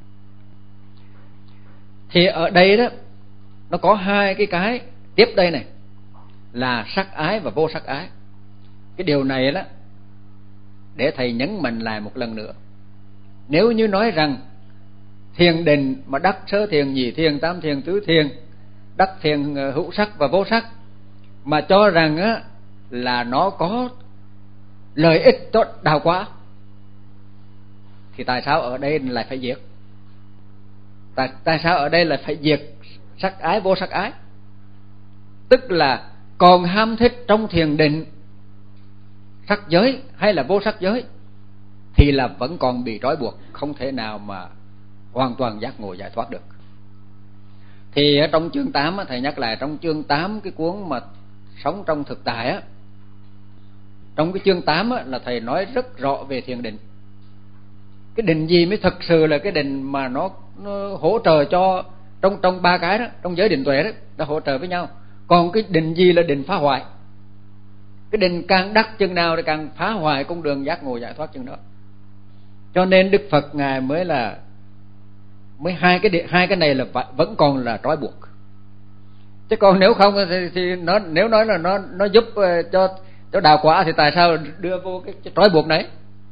Thì ở đây đó nó có hai cái cái tiếp đây này là sắc ái và vô sắc ái. Cái điều này đó để thầy nhấn mạnh lại một lần nữa. Nếu như nói rằng thiền định mà đắc sơ thiền, nhị thiền, tam thiền, tứ thiền, đắc thiền hữu sắc và vô sắc mà cho rằng á là nó có lợi ích cho đạo quả thì tại sao ở đây lại phải diệt? Tại, tại sao ở đây lại phải diệt sắc ái vô sắc ái? Tức là còn ham thích trong thiền định sắc giới hay là vô sắc giới thì là vẫn còn bị trói buộc, không thể nào mà hoàn toàn giác ngộ giải thoát được. Thì ở trong chương tám thầy nhắc lại, trong chương tám cái cuốn mà Sống trong thực tại á, trong cái chương tám á, là thầy nói rất rõ về thiền định. Cái định gì mới thực sự là cái định mà nó, nó hỗ trợ cho trong trong ba cái đó, trong giới định tuệ đó, nó hỗ trợ với nhau. Còn cái định gì là định phá hoại. Cái định càng đắc chừng nào thì càng phá hoại con đường giác ngộ giải thoát chừng đó. Cho nên Đức Phật ngài mới là mới hai cái hai cái này là vẫn còn là trói buộc. Chứ còn nếu không thì, thì nó nếu nói là nó nó giúp cho cho đạo quả thì tại sao đưa vô cái, cái trói buộc này?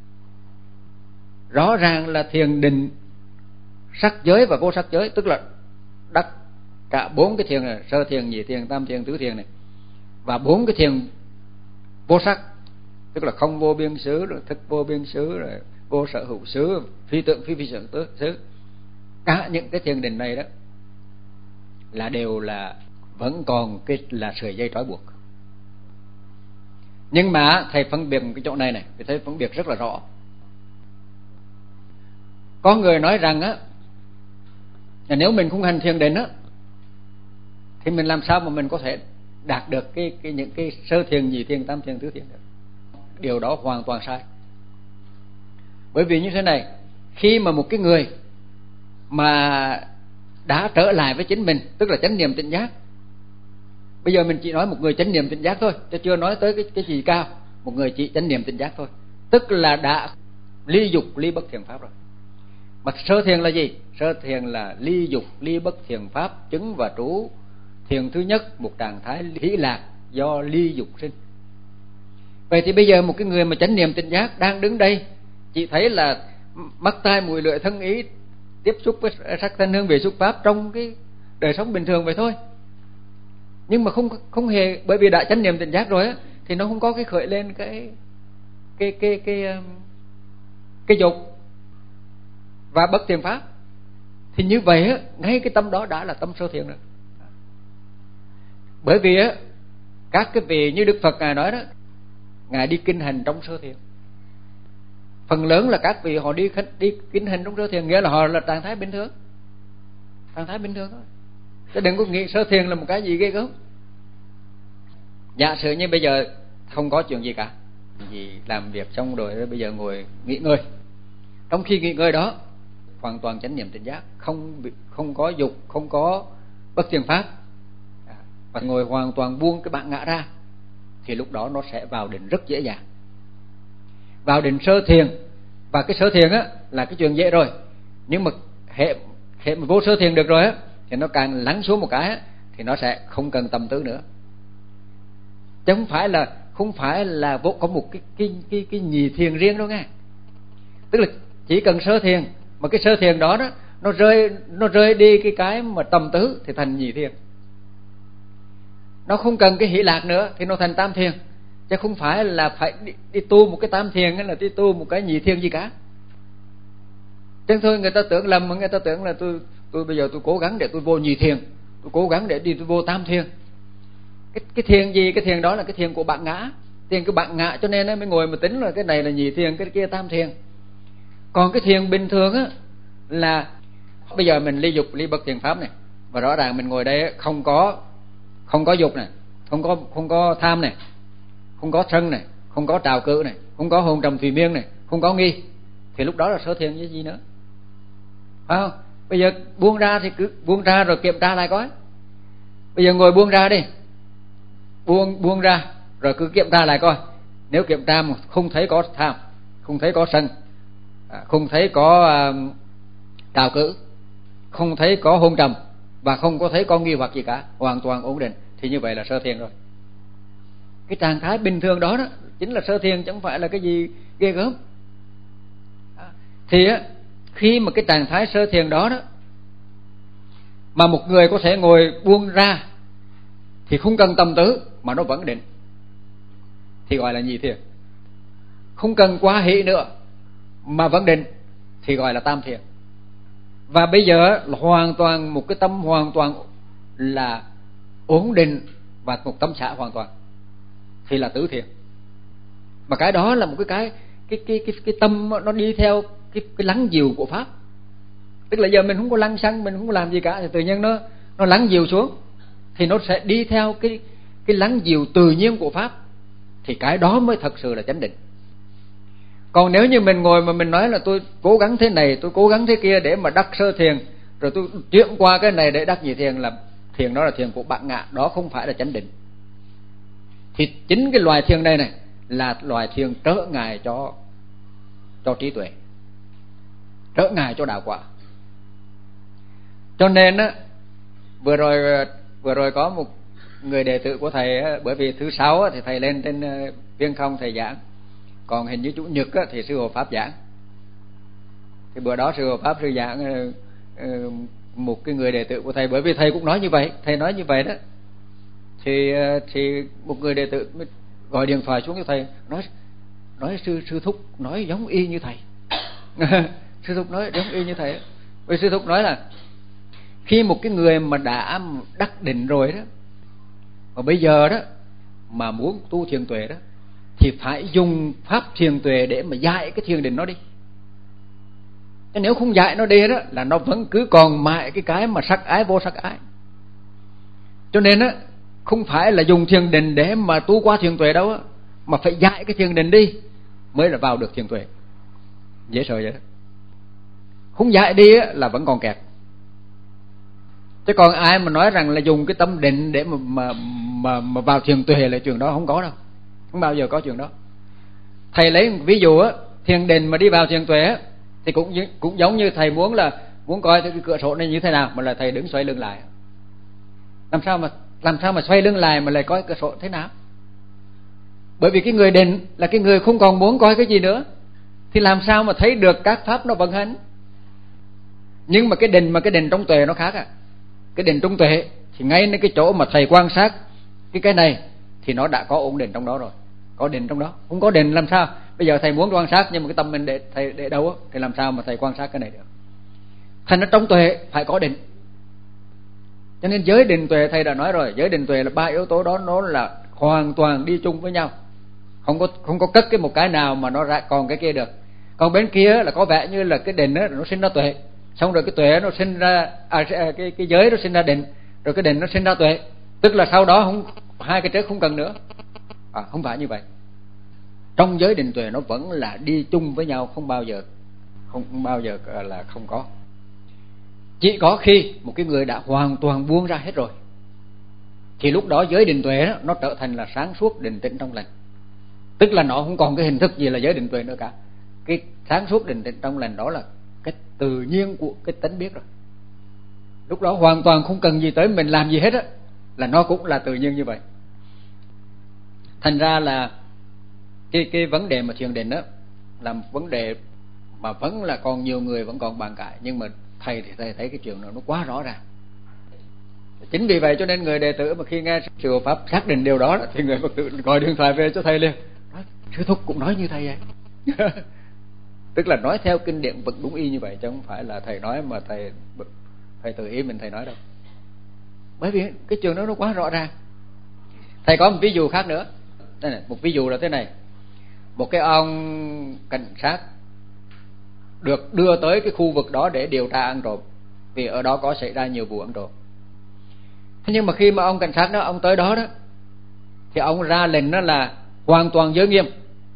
Rõ ràng là thiền định sắc giới và vô sắc giới, tức là đắc cả bốn cái thiền này, sơ thiền, nhị thiền, tam thiền, tứ thiền này, và bốn cái thiền vô sắc, tức là không vô biên xứ, rồi thức vô biên xứ, rồi vô sở hữu xứ, phi tượng phi phi sở xứ. Cả những cái thiền định này đó là đều là vẫn còn cái là sợi dây trói buộc. Nhưng mà thầy phân biệt cái chỗ này này, thầy phân biệt rất là rõ. Có người nói rằng á, là nếu mình không hành thiền định á, thì mình làm sao mà mình có thể đạt được cái cái những cái sơ thiền, nhị thiền, tam thiền, tứ thiền được? Điều đó hoàn toàn sai. Bởi vì như thế này, khi mà một cái người mà đã trở lại với chính mình, tức là chánh niệm tỉnh giác. Bây giờ mình chỉ nói một người chánh niệm tỉnh giác thôi, chứ chưa nói tới cái cái gì cao. Một người chỉ chánh niệm tỉnh giác thôi, tức là đã ly dục ly bất thiền pháp rồi. Mà sơ thiền là gì? Sơ thiền là ly dục ly bất thiền pháp chứng và trú thiền thứ nhất, một trạng thái hỷ lạc do ly dục sinh. Vậy thì bây giờ một cái người mà chánh niệm tỉnh giác đang đứng đây, chỉ thấy là mắt tai mũi lưỡi thân ý tiếp xúc với sắc thanh hương vị xúc pháp trong cái đời sống bình thường vậy thôi. Nhưng mà không không hề, bởi vì đã chánh niệm tỉnh giác rồi á, thì nó không có cái khởi lên cái cái cái cái cái, cái dục và bất thiền pháp. Thì như vậy á, ngay cái tâm đó đã là tâm sơ thiền rồi. Bởi vì á, các cái vị như Đức Phật ngài nói đó, ngài đi kinh hành trong sơ thiền. Phần lớn là các vị họ đi đi kinh hành trong sơ thiền, nghĩa là họ là trạng thái bình thường, trạng thái bình thường thôi. Chứ đừng có nghĩ sơ thiền là một cái gì ghê gớm. Giả sử như bây giờ không có chuyện gì cả, gì làm việc xong rồi bây giờ ngồi nghỉ ngơi. Trong khi nghỉ ngơi đó hoàn toàn chánh niệm tỉnh giác, không không có dục, không có bất thiền pháp, và ngồi hoàn toàn buông cái bản ngã ra, thì lúc đó nó sẽ vào định rất dễ dàng, vào định sơ thiền. Và cái sơ thiền á là cái chuyện dễ rồi, nhưng mà hệ hệ mà vô sơ thiền được rồi á, thì nó càng lắng xuống một cái á, thì nó sẽ không cần tâm tứ nữa. Chứ không phải là không phải là vô có một cái cái cái cái nhị thiền riêng đâu nghe. Tức là chỉ cần sơ thiền, mà cái sơ thiền đó đó nó rơi nó rơi đi cái cái mà tầm tứ thì thành nhị thiền. Nó không cần cái hỷ lạc nữa thì nó thành tam thiền, chứ không phải là phải đi, đi tu một cái tam thiền hay là đi tu một cái nhị thiền gì cả. Chứ thôi người ta tưởng lầm, mà người ta tưởng là tôi tôi bây giờ tôi cố gắng để tôi vô nhị thiền, tôi cố gắng để đi tôi vô tam thiền. Cái cái thiền gì? Cái thiền đó là cái thiền của bạn ngã, thiền của bạn ngã, cho nên mới ngồi mà tính là cái này là nhị thiền, cái kia tam thiền. Còn cái thiền bình thường á là bây giờ mình ly dục ly bất thiền pháp này, và rõ ràng mình ngồi đây không có không có dục này, không có không có tham này, không có sân này, không có trào cự này, không có hôn trầm thùy miên này, không có nghi, thì lúc đó là sơ thiền với gì nữa, phải không? Bây giờ buông ra thì cứ buông ra rồi kiểm tra lại coi. Bây giờ ngồi buông ra đi, buông buông ra rồi cứ kiểm tra lại coi. Nếu kiểm tra mà không thấy có tham, không thấy có sân, không thấy có uh, trào cự, không thấy có hôn trầm, và không có thấy có nghi hoặc gì cả, hoàn toàn ổn định, thì như vậy là sơ thiền rồi. Cái trạng thái bình thường đó đó chính là sơ thiền, chẳng phải là cái gì ghê gớm. Thì á, khi mà cái trạng thái sơ thiền đó đó mà một người có thể ngồi buông ra thì không cần tâm tứ mà nó vẫn định, thì gọi là nhị thiền. Không cần quá hỷ nữa mà vẫn định thì gọi là tam thiền. Và bây giờ là hoàn toàn một cái tâm hoàn toàn là ổn định và một tâm xả hoàn toàn thì là tứ thiền. Mà cái đó là một cái cái cái cái cái, cái tâm nó đi theo cái cái lắng dịu của pháp. Tức là giờ mình không có lăng xăng, mình không có làm gì cả, thì tự nhiên nó nó lắng dịu xuống, thì nó sẽ đi theo cái cái lắng dịu tự nhiên của pháp, thì cái đó mới thật sự là chánh định. Còn nếu như mình ngồi mà mình nói là tôi cố gắng thế này, tôi cố gắng thế kia để mà đắc sơ thiền, rồi tôi chuyển qua cái này để đắc nhị thiền, là thiền đó là thiền của bạn ngạ, đó không phải là chánh định. Thì chính cái loài thiền này này là loài thiền trở ngại cho cho trí tuệ, trở ngại cho đạo quả. Cho nên á, vừa rồi vừa rồi có một người đệ tử của thầy á, bởi vì thứ sáu á, thì thầy lên trên Viên Không thầy giảng, còn hình như chủ nhật á, thì sư Hộ Pháp giảng. Thì bữa đó sư Hộ Pháp sư giảng uh, một cái người đệ tử của thầy, bởi vì thầy cũng nói như vậy, thầy nói như vậy đó, thì thì một người đệ tử mới gọi điện thoại xuống cho thầy, nói nói sư sư thúc nói giống y như thầy. Sư thúc nói giống y như thầy. Vì sư thúc nói là khi một cái người mà đã đắc định rồi đó, và bây giờ đó mà muốn tu thiền tuệ đó, thì phải dùng pháp thiền tuệ để mà dạy cái thiền định nó đi. Chứ nếu không dạy nó đi đó là nó vẫn cứ còn mãi cái cái mà sắc ái vô sắc ái. Cho nên á, không phải là dùng thiền định để mà tu qua thiền tuệ đâu á, mà phải dạy cái thiền định đi mới là vào được thiền tuệ. Dễ sợ vậy đó. Không dạy đi á là vẫn còn kẹt. Chứ còn ai mà nói rằng là dùng cái tâm định để mà mà mà, mà vào thiền tuệ là chuyện đó không có đâu, không bao giờ có chuyện đó. Thầy lấy một ví dụ á, thiền định mà đi vào thiền tuệ á, thì cũng cũng giống như thầy muốn là muốn coi cái cửa sổ này như thế nào mà là thầy đứng xoay lưng lại. Làm sao mà làm sao mà xoay lưng lại mà lại coi cửa sổ thế nào? Bởi vì cái người định là cái người không còn muốn coi cái gì nữa, thì làm sao mà thấy được các pháp nó vận hành. Nhưng mà cái định mà cái định trong tuệ nó khác à. Cái định trong tuệ thì ngayในcái chỗ mà thầy quan sát cái cái này thì nó đã có ổn định trong đó rồi, có định trong đó. Không có định làm sao? Bây giờ thầy muốn quan sát nhưng mà cái tâm mình để thầy để đâu á, thì làm sao mà thầy quan sát cái này được? Thành ra trong tuệ phải có định. Cho nên giới định tuệ thầy đã nói rồi, giới định tuệ là ba yếu tố đó nó là hoàn toàn đi chung với nhau, không có không có cất cái một cái nào mà nó ra còn cái kia được. Còn bên kia là có vẻ như là cái định đó, nó sinh ra tuệ, xong rồi cái tuệ nó sinh ra à, cái cái giới nó sinh ra định, rồi cái định nó sinh ra tuệ, tức là sau đó không hai cái trước không cần nữa. À, không phải như vậy. Trong giới định tuệ nó vẫn là đi chung với nhau, không bao giờ không, không bao giờ là không có. Chỉ có khi một cái người đã hoàn toàn buông ra hết rồi thì lúc đó giới định tuệ đó, nó trở thành là sáng suốt định tĩnh trong lành. Tức là nó không còn cái hình thức gì là giới định tuệ nữa cả. Cái sáng suốt định tĩnh trong lành đó là cái tự nhiên của cái tánh biết rồi. Lúc đó hoàn toàn không cần gì tới mình làm gì hết á, là nó cũng là tự nhiên như vậy. Thành ra là cái cái vấn đề mà thiền định đó là một vấn đề mà vẫn là còn nhiều người vẫn còn bàn cãi, nhưng mà thầy thì thầy thấy cái chuyện đó nó quá rõ ràng. Chính vì vậy cho nên người đệ tử mà khi nghe sư hộ pháp xác định điều đó, đó thì người Phật tử gọi điện thoại về cho thầy liền, nói sư thúc cũng nói như thầy vậy. Tức là nói theo kinh điển vẫn đúng y như vậy, chứ không phải là thầy nói mà thầy thầy tự ý mình thầy nói đâu. Bởi vì cái chuyện đó nó quá rõ ràng. Thầy có một ví dụ khác nữa. Đây này, một ví dụ là thế này. Một cái ông cảnh sát được đưa tới cái khu vực đó để điều tra ăn trộm, vì ở đó có xảy ra nhiều vụ ăn trộm. Thế nhưng mà khi mà ông cảnh sát đó ông tới đó đó thì ông ra lệnh đó là hoàn toàn giới nghiêm.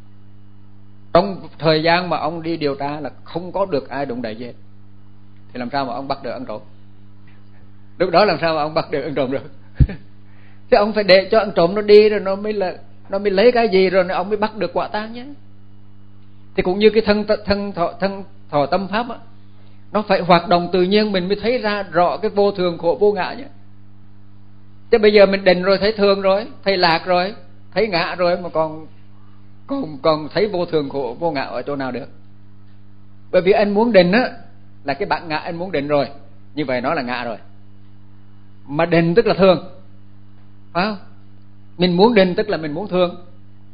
Trong thời gian mà ông đi điều tra là không có được ai đụng đậy gì hết. Thì làm sao mà ông bắt được ăn trộm? Lúc đó làm sao mà ông bắt được ăn trộm được? Thế ông phải để cho ăn trộm nó đi rồi nó mới là nó mới lấy cái gì rồi ông mới bắt được quả tang nhé. Thì cũng như cái thân thân thọ thân thọ tâm pháp á, nó phải hoạt động tự nhiên mình mới thấy ra rõ cái vô thường khổ vô ngã nhé. Chứ bây giờ mình định rồi thấy thường rồi, thấy lạc rồi, thấy ngã rồi mà còn còn còn thấy vô thường khổ vô ngã ở chỗ nào được? Bởi vì anh muốn định á là cái bản ngã anh muốn định rồi, như vậy nó là ngã rồi. Mà định tức là thường, phải không? Mình muốn định tức là mình muốn thương.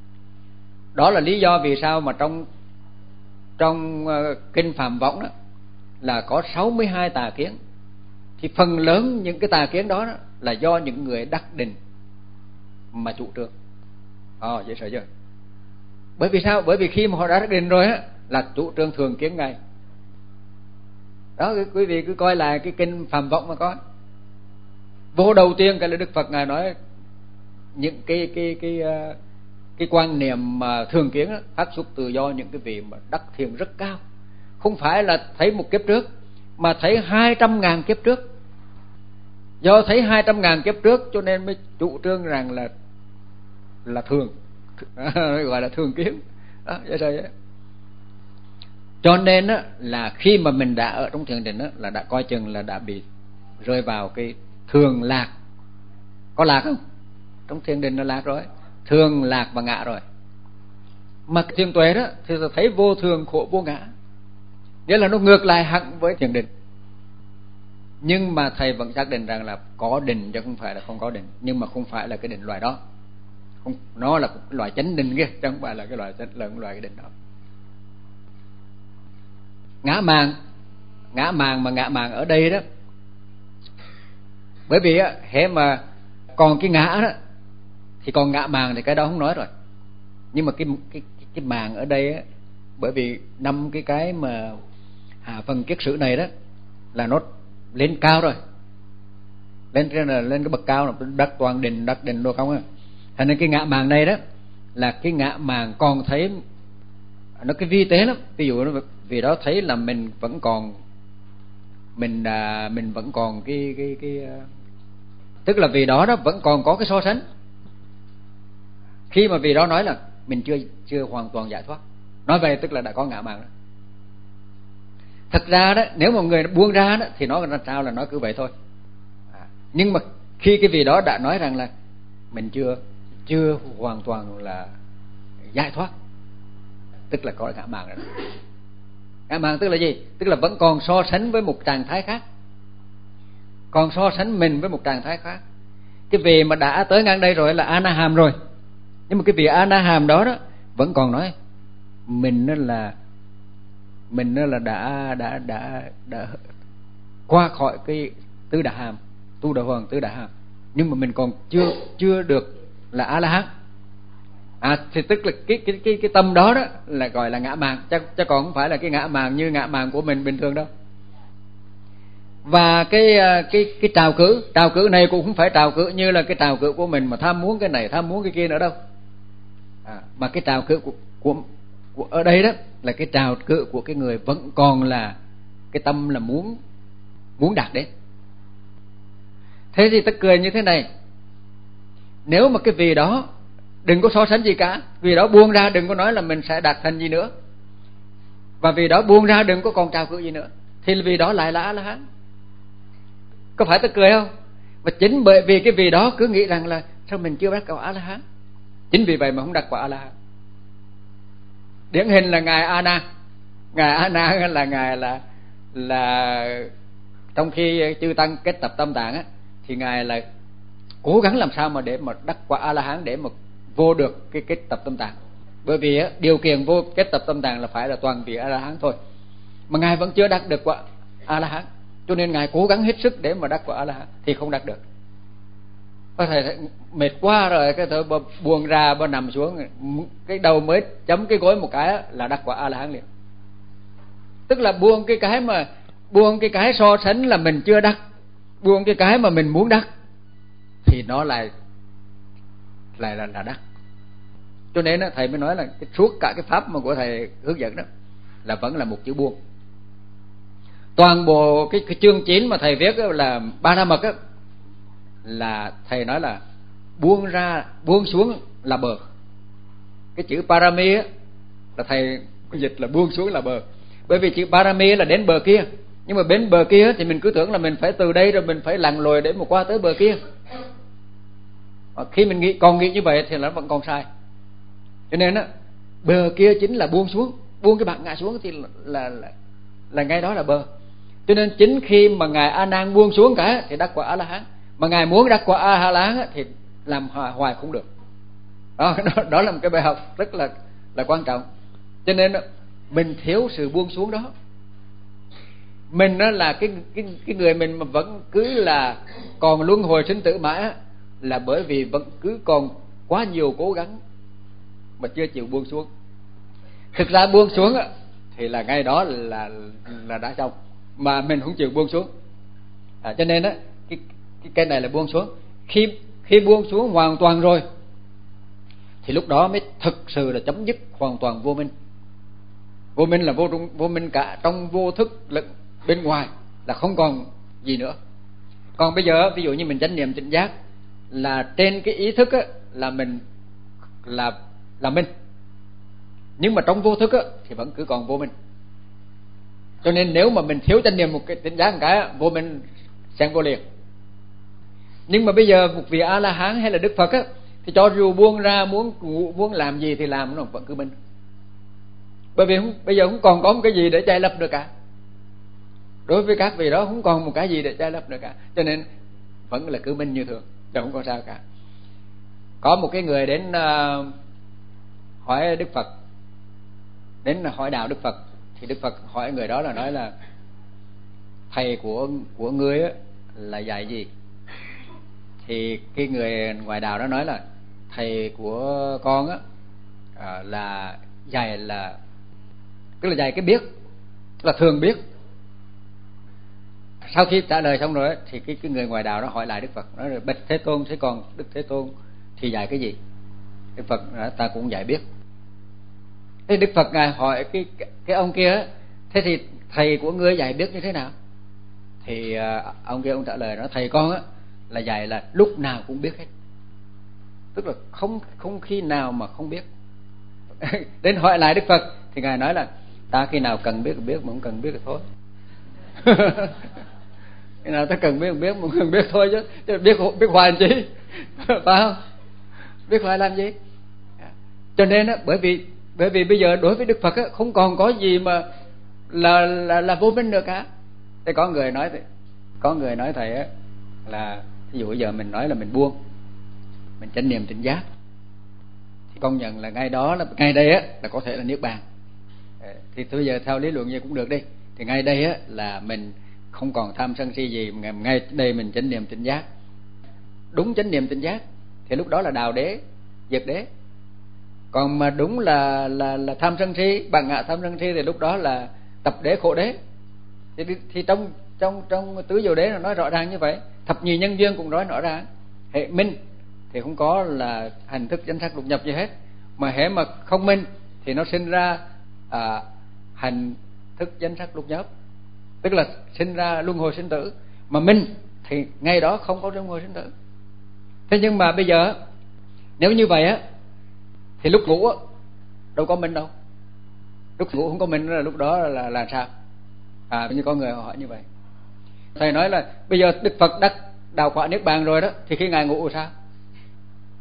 Đó là lý do vì sao mà trong trong uh, kinh Phạm Võng đó là có sáu mươi hai tà kiến. Thì phần lớn những cái tà kiến đó, đó là do những người đắc định mà chủ trương. Ờ, dễ sợ chưa? Bởi vì sao? Bởi vì khi mà họ đã đắc định rồi á là chủ trương thường kiến ngay. Đó, quý vị cứ coi lại cái kinh Phạm Võng mà coi. Vô đầu tiên cái là Đức Phật ngài nói những cái cái cái cái, cái quan niệm mà thường kiến đó, phát xuất từ do những cái vị mà đắc thiền rất cao, không phải là thấy một kiếp trước mà thấy hai trăm ngàn kiếp trước. Do thấy hai trăm ngàn kiếp trước cho nên mới chủ trương rằng là là thường, gọi là thường kiến. Đó, vậy rồi. Cho nên á, là khi mà mình đã ở trong thiền định á, là đã coi chừng là đã bị rơi vào cái thường lạc. Có lạc không? Trong thiền định là lạc rồi, thường lạc và ngã rồi. Mà thiền tuệ đó thì thấy vô thường khổ vô ngã, nghĩa là nó ngược lại hẳn với thiền định. Nhưng mà thầy vẫn xác định rằng là có định chứ không phải là không có định, nhưng mà không phải là cái định loại đó. Không, nó là cái loại chánh định kia, chứ không phải là cái loại là cái loại cái định đó. Ngã màng, ngã màng mà ngã màng ở đây đó, bởi vì á, hễ mà còn cái ngã đó thì còn ngã màng thì cái đó không nói rồi. Nhưng mà cái cái cái màng ở đây á, bởi vì năm cái cái mà hạ phần kiết sử này đó là nó lên cao rồi, lên trên là lên cái bậc cao là đắc toàn định, đắc định đâu không á. Thành nên cái ngã màng này đó là cái ngã màng còn thấy nó cái vi tế lắm. Ví dụ nó vì đó thấy là mình vẫn còn mình à, mình vẫn còn cái cái cái tức là vì đó đó vẫn còn có cái so sánh. Khi mà vì đó nói là mình chưa chưa hoàn toàn giải thoát, nói vậy tức là đã có ngã màng đó. Thật ra đó nếu mà người buông ra đó thì nói làm sao là nói cứ vậy thôi. À, nhưng mà khi cái vì đó đã nói rằng là mình chưa chưa hoàn toàn là giải thoát, tức là có ngã màng rồi. Ngã màng tức là gì? Tức là vẫn còn so sánh với một trạng thái khác, còn so sánh mình với một trạng thái khác. Cái vị mà đã tới ngang đây rồi là A-na-hàm rồi, nhưng mà cái vị A-na-hàm đó đó vẫn còn nói mình đó là mình đó là đã đã đã đã qua khỏi cái tứ đà hàm, tu đà hoàng tứ đà hàm, nhưng mà mình còn chưa chưa được là A-la-hán. À, thì tức là cái cái cái cái tâm đó đó là gọi là ngã màng, chắc chắc còn không phải là cái ngã màng như ngã màng của mình bình thường đâu. Và cái cái cái trào cử, trào cử này cũng không phải trào cử như là cái trào cử của mình mà tham muốn cái này, tham muốn cái kia nữa đâu. À, mà cái trào cử của, của của ở đây đó là cái trào cử của cái người vẫn còn là cái tâm là muốn muốn đạt đến. Thế thì ta cười như thế này, nếu mà cái vì đó đừng có so sánh gì cả, vì đó buông ra đừng có nói là mình sẽ đạt thành gì nữa, và vì đó buông ra đừng có còn trào cử gì nữa, thì vì đó lại là A-la-hán. Có phải ta cười không? Và chính bởi vì cái vì đó cứ nghĩ rằng là sao mình chưa bắt cầu A-la-hán, Chính vì vậy mà không đắc quả A La Hán. Điển hình là ngài A Nan. Ngài A Nan là ngài là là trong khi chư tăng kết tập Tam Tạng á, thì ngài là cố gắng làm sao mà để mà đắc quả A La Hán, để mà vô được cái kết tập Tam Tạng. Bởi vì á, điều kiện vô kết tập Tam Tạng là phải là toàn vị A La Hán thôi, mà ngài vẫn chưa đắc được quả A La Hán, cho nên ngài cố gắng hết sức để mà đắc quả A La Hán thì không đắc được. Có thể mệt quá rồi, cái thời buông ra bà nằm xuống, cái đầu mới chấm cái gối một cái là đắc quả A La Hán liền. Tức là buông cái cái mà buông cái cái so sánh là mình chưa đắc, buông cái cái mà mình muốn đắc thì nó lại lại là, là đắc. Cho nên thầy mới nói là cái, suốt cả cái pháp mà của thầy hướng dẫn đó là vẫn là một chữ buông. Toàn bộ cái, cái chương chín mà thầy viết là Ba La Mật á, là thầy nói là buông ra, buông xuống là bờ. Cái chữ Parami á là thầy dịch là buông xuống là bờ. Bởi vì chữ Parami là đến bờ kia, nhưng mà đến bờ kia thì mình cứ tưởng là mình phải từ đây rồi mình phải lặn lội để mà qua tới bờ kia. Khi mình nghĩ còn nghĩ như vậy thì nó vẫn còn sai. Cho nên á, bờ kia chính là buông xuống, buông cái bạt ngã xuống thì là là, là là ngay đó là bờ. Cho nên chính khi mà ngài A Nan buông xuống cả thì đắc quả A La Hán, mà ngài muốn đắc quả A La Hán thì làm hoài, hoài không được. Đó, đó đó là một cái bài học rất là là quan trọng. Cho nên mình thiếu sự buông xuống đó. Mình đó là cái cái cái người mình mà vẫn cứ là còn luân hồi sinh tử mãi, là bởi vì vẫn cứ còn quá nhiều cố gắng mà chưa chịu buông xuống. Thực ra buông xuống thì là ngay đó là là đã xong, mà mình không chịu buông xuống. À, cho nên á cái cái cái này là buông xuống. Khi khi buông xuống hoàn toàn rồi thì lúc đó mới thực sự là chấm dứt hoàn toàn vô minh. Vô minh là vô trung, vô minh cả trong vô thức lẫn bên ngoài, là không còn gì nữa. Còn bây giờ ví dụ như mình chánh niệm tỉnh giác là trên cái ý thức á, là mình là là minh, nhưng mà trong vô thức á, thì vẫn cứ còn vô minh. Cho nên nếu mà mình thiếu chánh niệm một cái tỉnh giác một cái, vô minh xen vô liền. Nhưng mà bây giờ một vị A La Hán hay là Đức Phật á, thì cho dù buông ra muốn muốn làm gì thì làm, nó vẫn cứ minh. Bởi vì không, bây giờ không còn có một cái gì để che lấp được cả. Đối với các vị đó không còn một cái gì để che lấp được cả, cho nên vẫn là cứ minh như thường, chứ không có sao cả. Có một cái người đến uh, hỏi Đức Phật, đến hỏi đạo Đức Phật, thì Đức Phật hỏi người đó là nói là thầy của của ngươi á, là dạy gì? Thì cái người ngoài đạo đó nói là thầy của con á, à, là dạy là tức là dạy cái biết, là thường biết. Sau khi trả lời xong rồi thì cái, cái người ngoài đạo đó hỏi lại Đức Phật, nói rồi bạch Thế Tôn, thế còn Đức Thế Tôn thì dạy cái gì? Đức Phật nói ta cũng dạy biết. Thế Đức Phật ngài hỏi cái cái ông kia, thế thì thầy của ngươi dạy biết như thế nào? Thì uh, ông kia ông trả lời nói thầy con á là dạy là lúc nào cũng biết hết, tức là không không khi nào mà không biết. Đến hỏi lại Đức Phật thì ngài nói là ta khi nào cần biết thì biết, mà không cần biết thì thôi. Khi nào ta cần biết thì biết, mà không cần biết thôi chứ, chứ biết biết hoài làm chi? Phải không? Biết hoài làm gì? Cho nên á, bởi vì bởi vì bây giờ đối với Đức Phật á, không còn có gì mà là là là vô minh được cả. Thế có người nói thì có người nói thầy á là ví dụ bây giờ mình nói là mình buông, mình chánh niệm tỉnh giác, thì công nhận là ngay đó là ngay đây á là có thể là niết bàn. Thì bây giờ theo lý luận gì cũng được đi, thì ngay đây á là mình không còn tham sân si gì, ngay đây mình chánh niệm tỉnh giác, đúng chánh niệm tỉnh giác thì lúc đó là đào đế, diệt đế. Còn mà đúng là là là tham sân si, bằng ngã tham sân si thì lúc đó là tập đế khổ đế. Thì, thì trong trong trong tứ diệu đế nó nói rõ ràng như vậy. Thập nhị nhân duyên cũng nói rõ ràng, hệ minh thì không có là hành thức danh sắc lục nhập gì hết, mà hệ mà không minh thì nó sinh ra à, hành thức danh sắc lục nhập, tức là sinh ra luân hồi sinh tử. Mà minh thì ngay đó không có luân hồi sinh tử. Thế nhưng mà bây giờ nếu như vậy á thì lúc ngủ á đâu có minh đâu, lúc ngủ không có minh là lúc đó là là sao? À, như có người họ hỏi như vậy. Thầy nói là bây giờ Đức Phật đắc đạo quả niết bàn rồi đó, thì khi ngài ngủ sao?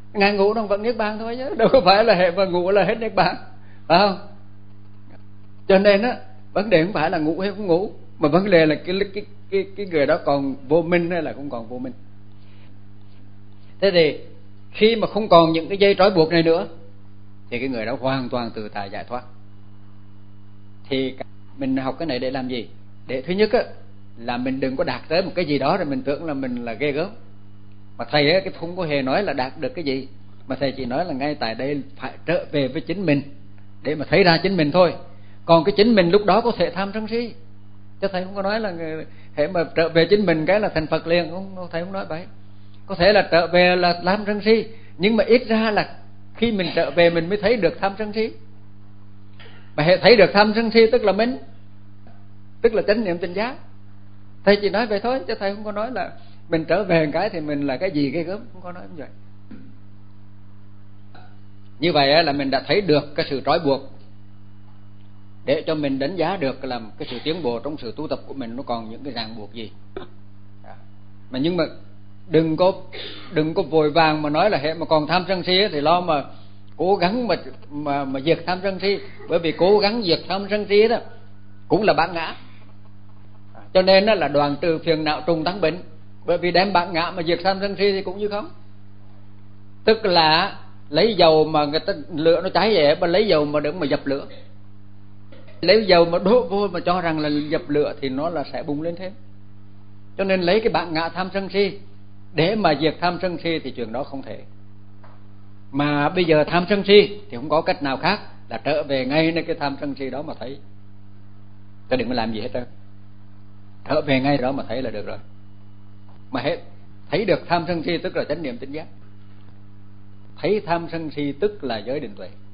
Ngài ngủ nó vẫn niết bàn thôi chứ đâu có phải là hệ mà ngủ là hết niết bàn, phải không? Cho nên á, vấn đề không phải là ngủ hay không ngủ, mà vấn đề là cái cái cái cái người đó còn vô minh hay là không còn vô minh. Thế thì khi mà không còn những cái dây trói buộc này nữa thì cái người đó hoàn toàn tự tại giải thoát. Thì mình học cái này để làm gì? Để thứ nhất á, là mình đừng có đạt tới một cái gì đó rồi mình tưởng là mình là ghê gớm. Mà thầy á, cái không có hề nói là đạt được cái gì, mà thầy chỉ nói là ngay tại đây phải trở về với chính mình để mà thấy ra chính mình thôi. Còn cái chính mình lúc đó có thể tham sân si, chứ thầy không có nói là hệ mà trở về chính mình cái là thành Phật liền, không, thầy không nói vậy. Có thể là trở về là tham sân si, nhưng mà ít ra là khi mình trở về mình mới thấy được tham sân si. Mà hệ thấy được tham sân si tức là mình, tức là chánh niệm tỉnh giác. Thầy chỉ nói vậy thôi, chứ thầy không có nói là mình trở về cái thì mình là cái gì ghê gớm, không có nói như vậy. Như vậy là mình đã thấy được cái sự trói buộc, để cho mình đánh giá được làm cái sự tiến bộ trong sự tu tập của mình nó còn những cái ràng buộc gì. Mà nhưng mà đừng có đừng có vội vàng mà nói là hệ mà còn tham sân si thì lo mà cố gắng mà mà mà diệt tham sân si, bởi vì cố gắng diệt tham sân si đó cũng là bản ngã. Cho nên đó là đoạn trừ phiền não trùng thắng bệnh, bởi vì đem bản ngã mà diệt tham sân si thì cũng như không. Tức là lấy dầu mà người ta lửa nó cháy vậy, mà lấy dầu mà đừng mà dập lửa, lấy dầu mà đổ vô mà cho rằng là dập lửa thì nó là sẽ bùng lên thêm. Cho nên lấy cái bản ngã tham sân si để mà diệt tham sân si thì chuyện đó không thể. Mà bây giờ tham sân si thì không có cách nào khác là trở về ngay nơi cái tham sân si đó mà thấy, chứ đừng có làm gì hết trơn. Trở về ngay đó mà thấy là được rồi. Mà hết thấy được tham sân si tức là chánh niệm tỉnh giác. Thấy tham sân si tức là giới định tuệ.